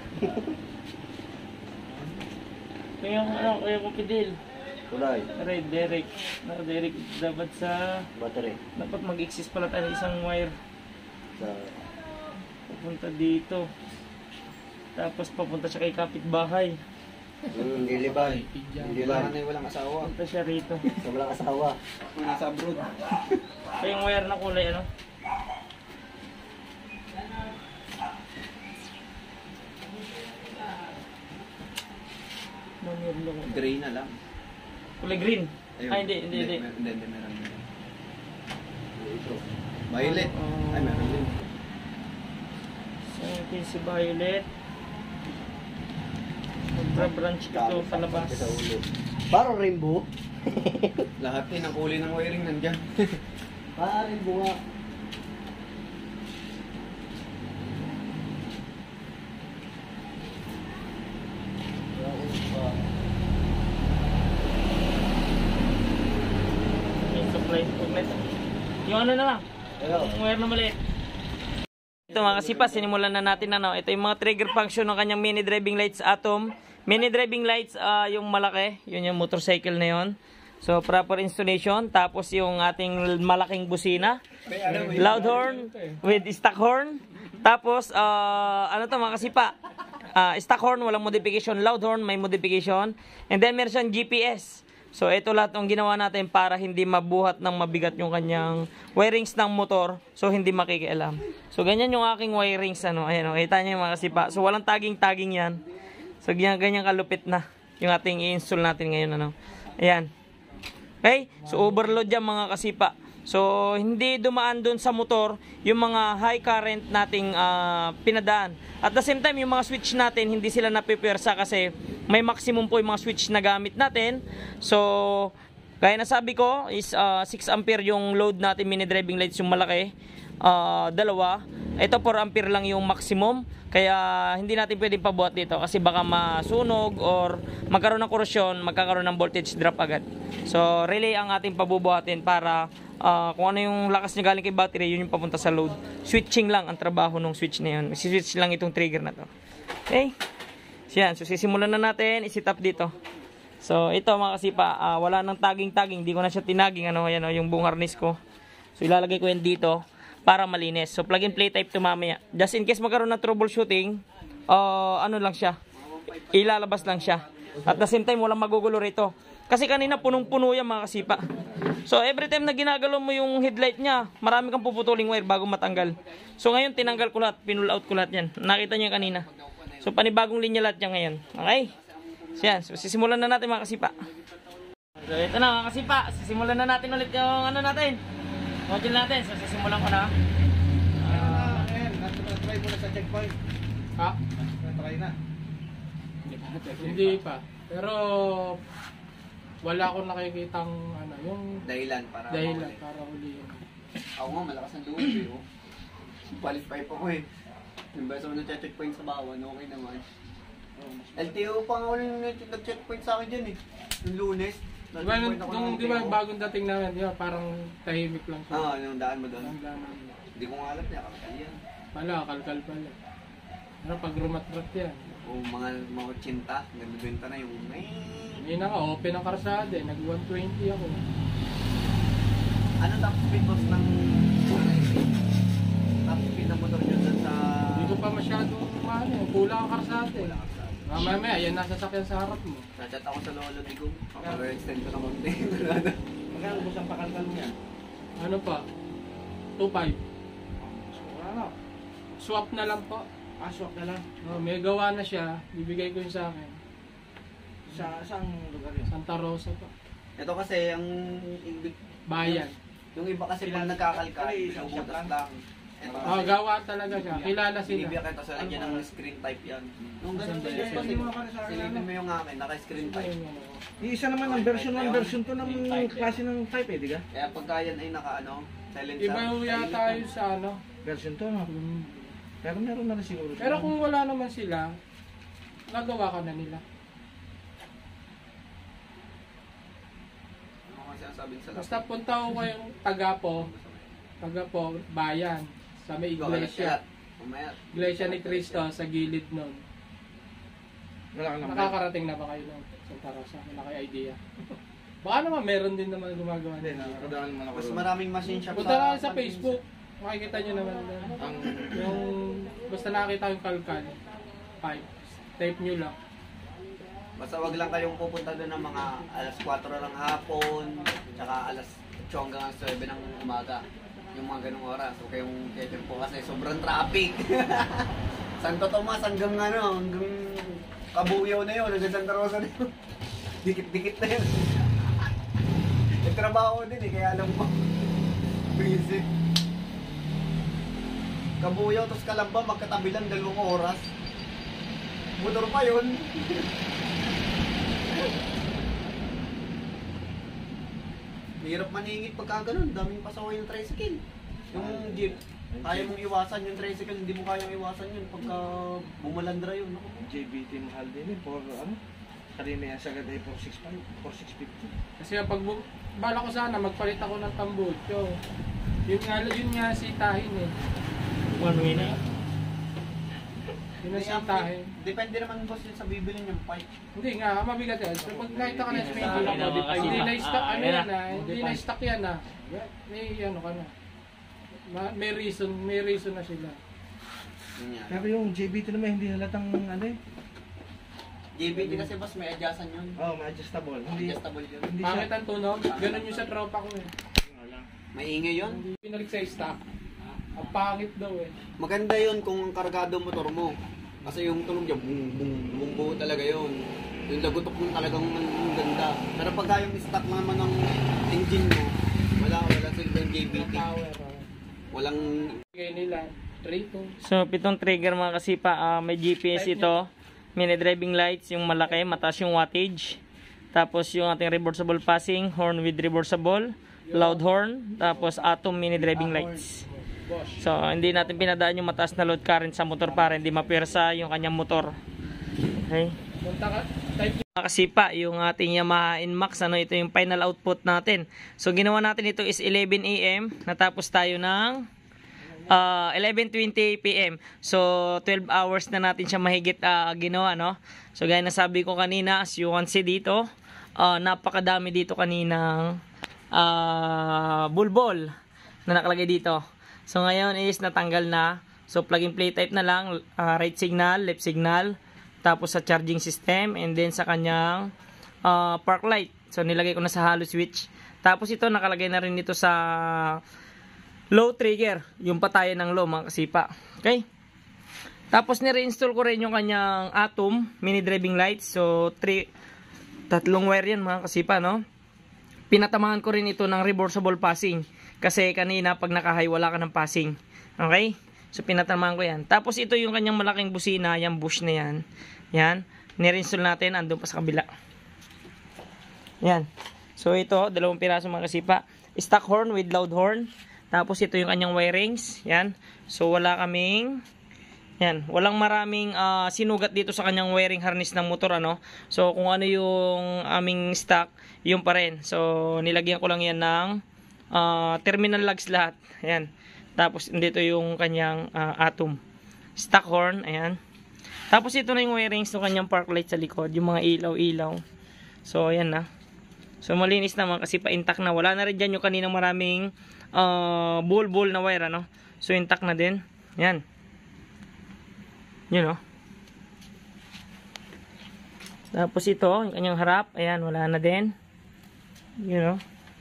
Kaya ko Fidel. Kulay. Red, Derek. Derek, dapat sa... Battery. Dapat mag-exist pala tayo isang wire. Papunta dito. Tapos papunta siya kay kapitbahay. Dilibay. Dilibay na walang asawa. Punta siya rito. Sa walang asawa. Nasa abroad. Kaya yung wire na kulay ano? Gray na lang. Kulay green. Ay, hindi. Hindi, meron. Ito. Violet. Ay, meron din. So, ito si Violet. Magtra-branch ito sa labas. Parang rainbow. Lahat din ang kulay ng wiring nandyan. Parang rainbow nga. Yung ano na lang, yung wire na maliit. Ito mga kasipas, sinimulan na natin ano. Ito yung mga trigger function ng kanyang mini driving lights Atom. Mini driving lights, yung malaki, yun yung motorcycle na yun. So proper installation, tapos yung ating malaking busina, loud horn with stock horn, Tapos, ano to mga kasipa? Stock horn, walang modification. Loud horn, may modification. And then, meron siyang GPS. So, ito lahat ng ginawa natin para hindi mabuhat ng mabigat yung kanyang wirings ng motor. So, hindi makikialam. So, ganyan yung aking wirings. Ano, ayan, kita niyo yung mga kasipa. So, walang tagging-tagging yan. So, ganyan kalupit na yung ating i-install natin ngayon. Ano. Ayan. Okay? So, overload yan mga kasipa. So, hindi dumaan dun sa motor yung mga high current nating pinadaan. At the same time, yung mga switch natin, hindi sila napipwersa kasi may maximum po yung mga switch na gamit natin. So, kaya nasabi ko is 6 ampere yung load natin, mini driving lights yung malaki. Dalawa. Ito 4 ampere lang yung maximum. Kaya hindi natin pwedeng pabuhat dito kasi baka masunog or magkaroon ng korosyon, magkakaroon ng voltage drop agad. So, relay ang ating pabubuhatin para kung ano yung lakas niya galing kay battery, yun yung papunta sa load. Switching lang ang trabaho ng switch na yun. Switch lang itong trigger na to. Okay? So, yan. So, sisimulan na natin. I-set up dito. So, ito mga kasipa. Wala nang tagging-tagging. Hindi ko na siya tinaging. Ano, yan, yung buong harness ko. So, ilalagay ko yan dito para malinis. So, plug and play type to mamaya. Just in case magkaroon ng troubleshooting, ano lang siya. Ilalabas lang siya. At the same time, walang magugulo rito. Kasi kanina punong-puno yan mga kasipa. So every time na ginagalaw mo yung headlight niya, marami kang puputuling wire bago matanggal. So ngayon tinanggal ko lahat, pinull out ko lahat yan. Nakita niyo kanina. So panibagong linya lahat yan ngayon. Okay? So yan, so sisimulan na natin mga kasipa. So ito na mga kasipa, sisimulan na natin ulit yung ano natin. Module natin, so sisimulan ko na. Natry mo na sa checkpoint. Ha? Natry na. Hindi pa. Pero wala akong nakikitang ano, yung Dahilan para huli. Ako nga, malakas ang loob eh. Qualify pa ko eh. Yung beso mo nag-checkpoint sa bawan, okay naman. LTO pa nga ulit nag-checkpoint sa akin dyan eh. Yung Lunes. Diba, di ba bagong dating namin, di ba, parang tahimik lang siya. Oo, yung daan mo doon. Ang daan. Hindi ko nga alam niya, kakal yan. Pala, kalkal pala. Pero pag rumat-rat yan. O mga 80, nagbibenta na yung may... Hindi na nga, open ang karsada eh. Nag-120 ako. Ano top speed boss ng... Top speed ng motor nyo dun sa... Hindi ko pa masyadong ano, kulang ang karsada eh. Wala ka sa... Mamaya, yan nasa sakyan sa harap mo. Nachat ako sa lolo di ko. Kapag-extend ko na konti. Magkano boss ang pakalkal niya? Ano pa? 2.5. Wala na. Swap na lang po. Swap na lang. May gawa na siya. Bibigay ko yun sa akin. Saan lugar yun? Santa Rosa pa. Ito kasi ang... Bayan. Yung iba kasi pag nagkakalkal, Ay, yung isang butas lang. lang. Ito Gawa talaga siya. Kilala sila. Bibigyan kita sa lagyan ng screen type yan. Nung ganun Sandali, din Pag mo ka na sa akin. silipin mo yung akin, naka-screen type. Isa naman ang version 1, version 2 ng klase ng type eh, di ka? Kaya pagka yan ay naka-ano, silencer. Iba yung yata yung sa ano. Version 2 no? Pero meron na rin siguro. Pero kung wala naman sila, nagawa ka na nila. Ano kasi ang sabi sa Basta punta ko kayong Tagapo, bayan, sa may iglesia. Iglesia ni Cristo sa gilid nun. Wala ka lang. Nakakarating na ba kayo ng Santa Rosa? Wala kayo idea? Baka naman meron din naman gumagawa Hindi, nila. nakakadaan naman ako. Mas doon. maraming machine shop Punta lang sa Facebook. Makikita nyo naman. Ang Yung, basta nakita yung kalkal. Pipe. Type nyo lang. Basta wag lang kayong pupunta doon ng mga alas 4 ng hapon, tsaka alas 8 hanggang 9 ng umaga. Yung mga ganung oras. So kayong check po kasi sobrang traffic. Santo Tomas hanggang hanggang Kabuyaw na yun, hanggang Santa Rosa na yun. Dikit-dikit na yun. Nagtrabaho din eh, kaya alam mo. Busy. Kabuyaw, tapos Kalamba, magkatabi lang 2 oras. Motor pa yun. Hirap maningit pagka ganun, daming pasaway ng tricycle. Yung jeep, kaya mong iwasan yung tricycle, hindi mo kayang iwasan yun pagka bumalandra yun. JBT mahal din eh, for ano? Kanina yan sagad ay 465, 4,650. Kasi pag bala ko sana, magpalit ako ng tambucho. Yun nga sitahin eh. One way na yun. Yun ang sitahin. Depende naman boss yun sa bibili niyong pipe. Hindi nga, mabigat yan. So, pag nakita ka na sa Sabi na mga hindi kasima. na-stock ano Ayan yan na. hindi na-stock yan may ano ka na. May reason na sila. Ganyan. Pero yung JBT naman hindi halatang ano eh. JBT kasi boss, may adjustan yun. Oh, may adjustable. Hindi, Adjustable yun. hindi Bakit siya. ang tunog? Ganun yung sa tropa ko eh. Maingay yun. Hindi pinalik sa stock. Ang pangit daw eh. Maganda yun kung kargado ang motor mo. Kasi yung tunog niya, bung bung bung buo talaga yun. Yung lagutok mo talagang ang ganda. Pero pagka yung stock naman ng engine mo, wala silang JBT. Power. Walang Bigay nila. 3-2. So, pitong trigger mga kasipa. May GPS ito. Mini driving lights, yung malaki, mataas yung wattage. Tapos yung ating reversible passing, horn with reversible, loud horn, tapos Atom mini driving lights. So, hindi natin pinadaan yung mataas na load current sa motor para hindi mapwersa yung kanyang motor. Okay. Punta ka. Type Mga kasipa, yung ating Yamaha NMAX, ito yung final output natin. So, ginawa natin ito is 11 AM, natapos tayo ng 11:20 PM. So 12 hours na natin siya mahigit ginawa, no? So gaya na sabi ko kanina, as you can see dito, napakadami dito kaninang bulbol na nakalagay dito. So ngayon is natanggal na. So plug and play type na lang, right signal, left signal, tapos sa charging system, and then sa kanyang park light. So nilagay ko na sa halo switch. Tapos ito nakalagay na rin dito sa low trigger, yung patayan ng low mga kasipa. Okay? Tapos ni-reinstall ko rin yung kanyang Atom mini driving lights. So tatlong wire yan mga kasipa, no? Pinatamaan ko rin ito ng reversible passing. Kasi kanina pag naka-high wala ka ng passing. Okay? So pinatamaan ko yan. Tapos ito yung kanyang malaking busina, yung bush na yan. Yan. Ni-reinstall natin, andun pa sa kabila. Yan. So ito, dalawang piraso mga kasipa. Stock horn with loud horn. Tapos ito yung kanyang wirings, yan. So wala kaming walang maraming sinugat dito sa kanyang wiring harness ng motor, ano. So kung ano yung aming stock, yun pa rin. So nilagyan ko lang yan ng terminal lugs lahat. Ayan. Tapos dito yung kanyang Atom stock horn, ayan. Tapos ito na yung wirings ng kanyang park light sa likod, yung mga ilaw-ilaw. So ayan na. So malinis naman kasi pa-intact na. Wala na rin dyan yung kaninang maraming ball na wire, ano. So intact na din. Yan. Yun, oh. Tapos ito, yung kanyang harap, ayan, wala na din. Yun, oh.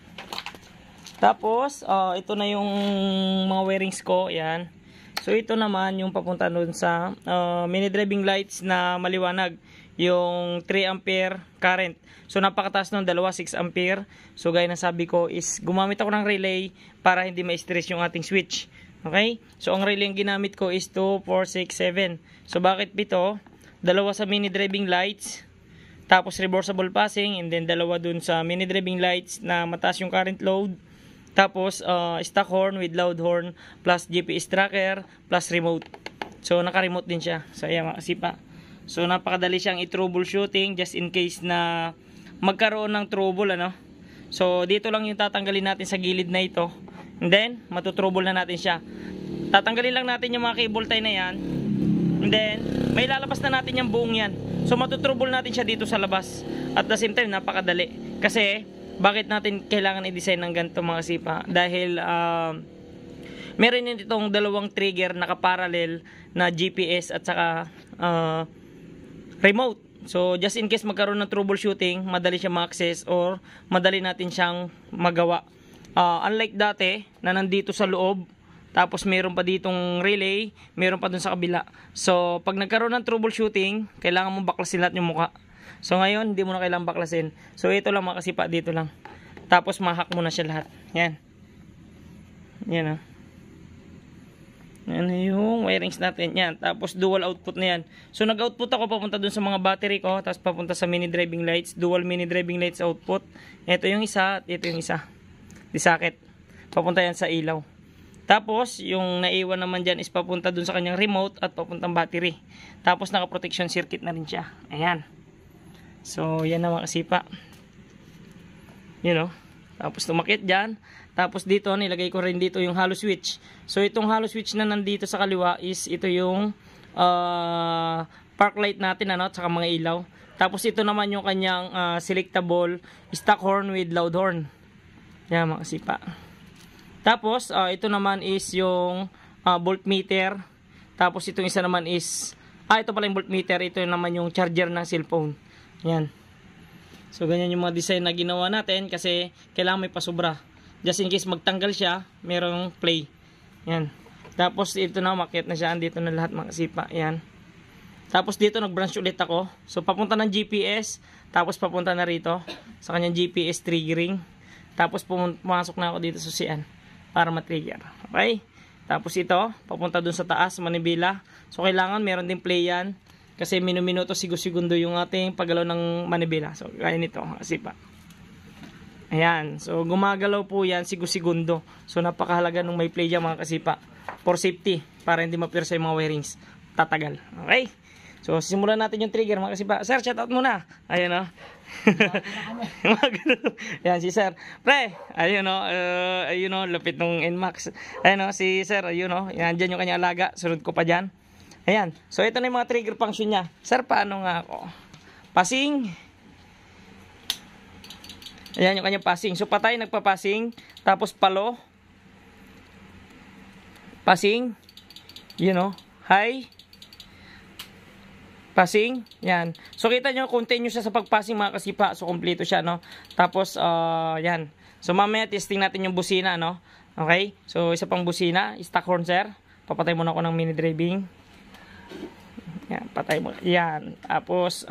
Tapos ito na yung mga wirings ko, ayan. So ito naman yung papunta doon sa mini driving lights na maliwanag, yung 3 ampere current. So napakataas ng 6 ampere. So gaya na sabi ko is gumamit ako ng relay para hindi ma-stress yung ating switch. Okay? So ang relay yung ginamit ko is 2, 4, 6, 7. So bakit 7? Dalawa sa mini driving lights, tapos reversible passing, and then dalawa dun sa mini driving lights na mataas yung current load. Tapos stock horn with loud horn plus GPS tracker plus remote. So naka-remote din siya. So ayan mga kasipa. So napakadali siyang i-troubleshooting just in case na magkaroon ng trouble, ano. So dito lang yung tatanggalin natin sa gilid na ito. And then matutrouble na natin siya. Tatanggalin lang natin yung mga cable tie na yan. And then may lalabas na natin yung buong yan. So matutrouble natin siya dito sa labas. At the same time napakadali. Kasi bakit natin kailangan i-design ng ganito mga kasipa? Dahil meron din itong dalawang trigger nakaparallel na GPS at saka remote. So just in case magkaroon ng troubleshooting, madali siya ma-access or madali natin siyang magawa. Unlike dati na nandito sa loob, tapos meron pa ditong relay, meron pa dun sa kabila. So pag nagkaroon ng troubleshooting, kailangan mo baklasin lahat yung mukha. So ngayon, hindi mo na kailangan baklasin. So ito lang mga kasipa, dito lang. Tapos mahak mo na siya lahat. Yan. Yan, ah. Yan yung wirings natin. Yan. Tapos dual output na yan. So nag-output ako papunta dun sa mga battery ko. Tapos papunta sa mini driving lights. Dual mini driving lights output. Ito yung isa at ito yung isa. Di socket. Papunta yan sa ilaw. Tapos yung naiwan naman dyan is papunta dun sa kanyang remote at papuntang battery. Tapos naka protection circuit na rin siya. Ayan. So yan na mga kasipa. You know. Tapos tumakit dyan. Tapos dito, nilagay ko rin dito yung halo switch. So itong halo switch na nandito sa kaliwa is ito yung park light natin, ano, at saka mga ilaw. Tapos ito naman yung kanyang selectable stock horn with loud horn. Yan mga kasipa. Tapos ito naman is yung voltmeter. Tapos itong isa naman is, ito pala yung voltmeter. Ito naman yung charger ng cellphone. Yan. So ganyan yung mga design na ginawa natin kasi kailangan may pasubra. Just in case magtanggal siya, merong play. Yan. Tapos ito na, makiat na siya. Dito na lahat mga kasipa. Yan. Tapos dito nag-branch ulit ako. So papunta ng GPS. Tapos papunta na rito sa kanyang GPS triggering. Tapos pumasok na ako dito sa CN para matrigger. Okay? Tapos ito, papunta dun sa taas, manibela. So kailangan meron din play yan. Kasi minuto, segundo yung ating paggalaw ng manibela. So, kaya nito, kasipa. Ayan. So, gumagalaw po yan, segundo. So, napakahalaga nung may play yan, mga kasipa. For safety, para hindi mapirsa yung mga wirings. Tatagal. Okay? So, simulan natin yung trigger, mga kasipa. Sir, shout out muna. Ayan, o. Ayan, si Sir. Pre, ayun, o. Ayun, o, lupit nung NMAX. Ayan, o, si Sir, ayun, o. Yan, dyan yung kanya alaga. Sunod ko pa dyan. Ayan. So, ito na yung mga trigger function niya. Sir, paano nga ako? Passing. Ayan yung kanyang passing. So, patay, nagpa-passing. Tapos, palo. Passing. You know. High. Passing. Yan. So, kita nyo, continue siya sa pag-passing, mga kasipa. So, kompleto siya, no? Tapos, yan. So, mamaya, testing natin yung busina, no? Okay? So, isa pang busina. Stock horn, sir. Papatay muna ako ng mini driving. Yan, patay mo. Yan. Tapos,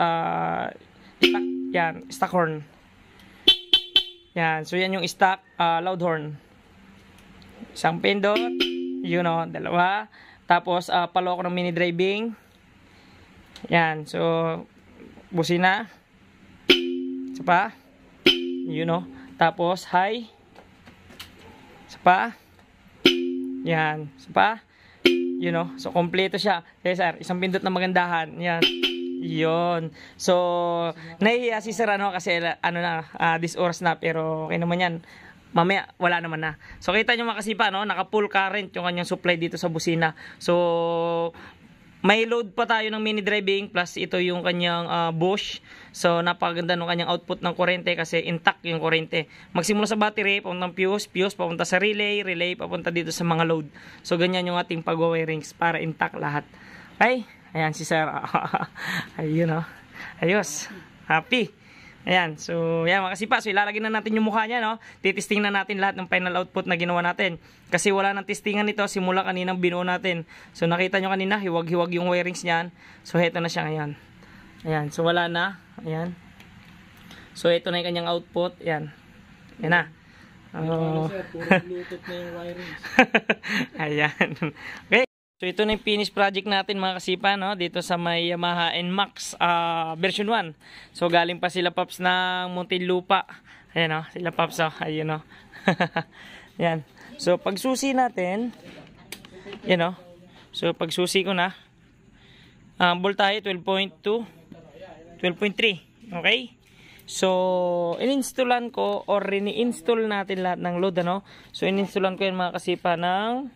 yan, stock horn. Yan. So, yan yung stock loud horn. Isang pindot. Yun o, dalawa. Tapos, palo ako ng mini driving. Yan. So, busina. Isa pa. Yun o. Tapos, high. Isa pa. Yan. Isa pa. You know, so kompleto siya. Okay, sir, isang pindot na magandahan. Yan. Yun. So, nahihiya si sir, ano, kasi, ano na, this oras na, pero okay naman yan. Mamaya, wala naman na. So, kita nyo mga kasipa, no, naka full current yung kanyang supply dito sa busina. So, may load pa tayo ng mini driving plus ito yung kanyang Bosch. So napakaganda ng kanyang output ng kurente kasi intact yung kurente. Magsimula sa battery, papuntang fuse, fuse papunta sa relay, relay papunta dito sa mga load. So ganyan yung ating pag-wirings para intact lahat. Ay, ayan si sir. Ayun o. Ayos. Happy. Ayan, so yan mga kasipa, so ilalagay na natin yung mukha niya, no? Titisting na natin lahat ng final output na ginawa natin. Kasi wala nang testingan nito simula kaninang binuo natin. So nakita nyo kanina, hiwag-hiwag yung wirings niyan. So heto na siya ngayon. Ayan, so wala na. Ayan. So ito na yung kanyang output. Ayan. Ayan na. Puro Bluetooth na yung wirings. Ayan. Okay. So ito na yung finished project natin mga kasipa, no? Dito sa may Yamaha NMAX version 1. So galing pa sila Paps ng Muntinlupa. Ayan o, sila Paps o. Ayun o. Yan. So pagsusi natin, yan o. So pagsusi ko na, voltahe 12.2, 12.3. Okay? So in-installan ko or ini-install natin lahat ng load, ano? So in-installan ko yan mga kasipa ng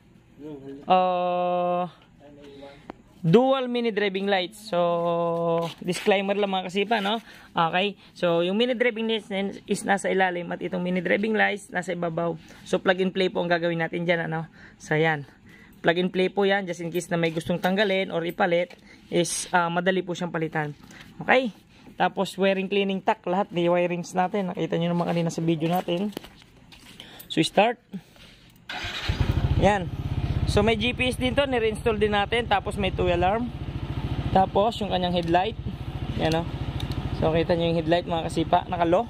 dual mini driving lights. So disclaimer lang mga kasipa, no? Okay, so yung mini driving lights is nasa ilalim at itong mini driving lights nasa ibabaw. So plug and play po ang gagawin natin dyan, ano? So yan, plug and play po yan, just in case na may gustong tanggalin or ipalit is madali po siyang palitan. Okay, tapos wiring cleaning tack, lahat ng wirings natin nakita nyo naman kanina sa video natin. So start. Yan. So may GPS din to, nire-install din natin. Tapos may 2 alarm. Tapos yung kanyang headlight. Yan o. So kita nyo yung headlight mga kasipa, naka-low.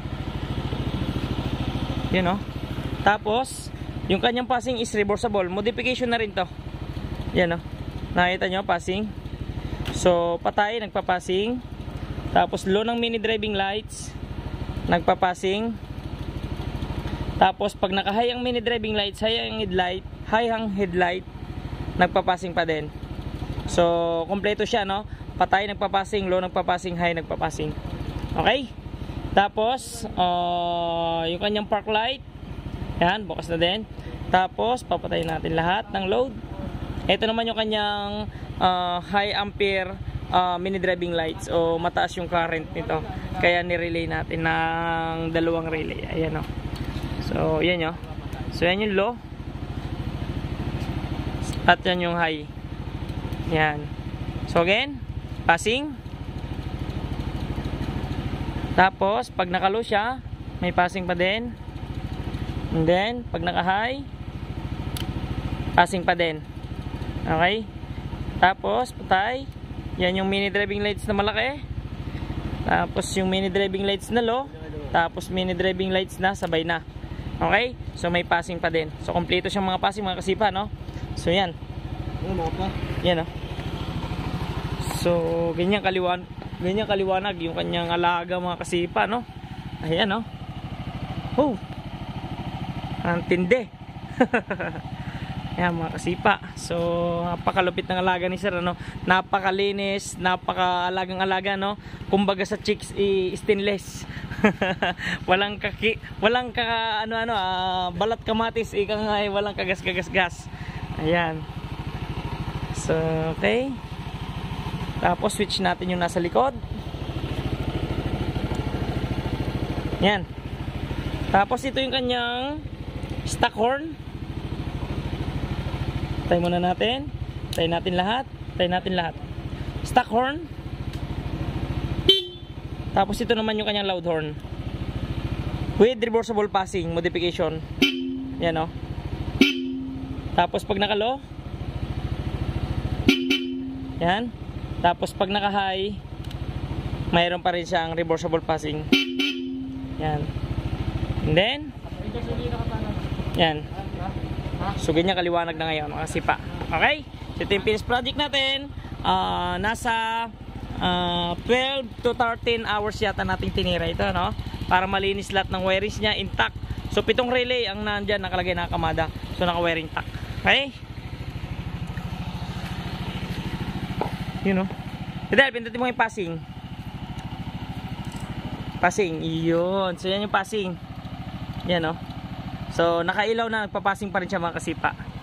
Yan o. Tapos yung kanyang passing is reversible. Modification na rin to. Yan o. Nakita nyo passing. So patay, nagpa-passing. Tapos low ng mini driving lights, nagpa-passing. Tapos pag naka-high ang mini driving lights, high ang headlight, nagpa-passing pa din. So kompleto siya, no? Patay, nagpa-passing, low, nagpa-passing, high, nagpa-passing. Okay? Tapos yung kanyang park light, yan, bukas na din. Tapos papatayin natin lahat ng load. Ito naman yung kanyang high ampere mini driving lights, o mataas yung current nito, kaya ni-relay natin ng dalawang relay. Ayan o. So yan o. So yan yung low at yan yung high. Yan. So again, passing. Tapos, pag naka-low siya, may passing pa din. And then, pag naka-high, passing pa din. Okay? Tapos, patay. Yan yung mini driving lights na malaki. Tapos, yung mini driving lights na low. Tapos, mini driving lights na sabay na. Okay? So, may passing pa din. So, kompleto siyang mga passing, mga kasipa, no? So, yan. Yan, no? So, ganyan kaliwanag yung kanyang alaga, mga kasipa, no? Ayan, no? Oh! Ang tindi. Ayan, mga kasipa. So, napakalupit ng alaga ni sir, ano? Napakalinis, napakaalagang-alaga, no? Kumbaga sa chicks, stainless. walang balat kamatis, ika nga, walang kagas-kagas-gas. Ayan. So, okay. Tapos, switch natin yung nasa likod. Yan. Tapos, ito yung kanyang stock horn. Tay muna natin. Tay natin lahat. Stock horn. Tapos, ito naman yung kanyang loud horn. With reversible passing modification. Yan, o. Tapos, pag naka-low. Yan. Tapos pag naka-high, mayroon pa rin siyang reversible passing. Yan. And then, yan. So, ganyan kaliwanag na ngayon, mga kasipa. Okay? So, ito yung finished project natin. Nasa 12 to 13 hours yata nating tinira ito, no? Para malinis lahat ng wirings niya, intact. So, 7 relay ang nandyan, nakalagay na kamada. So, naka-wiring tack. Okay? Yun, no? Idel, pindutin mo yung passing. Passing, yun. So, yan yung passing. Yan, no? So, nakailaw na, nagpapassing pa rin siya, mga kasipa.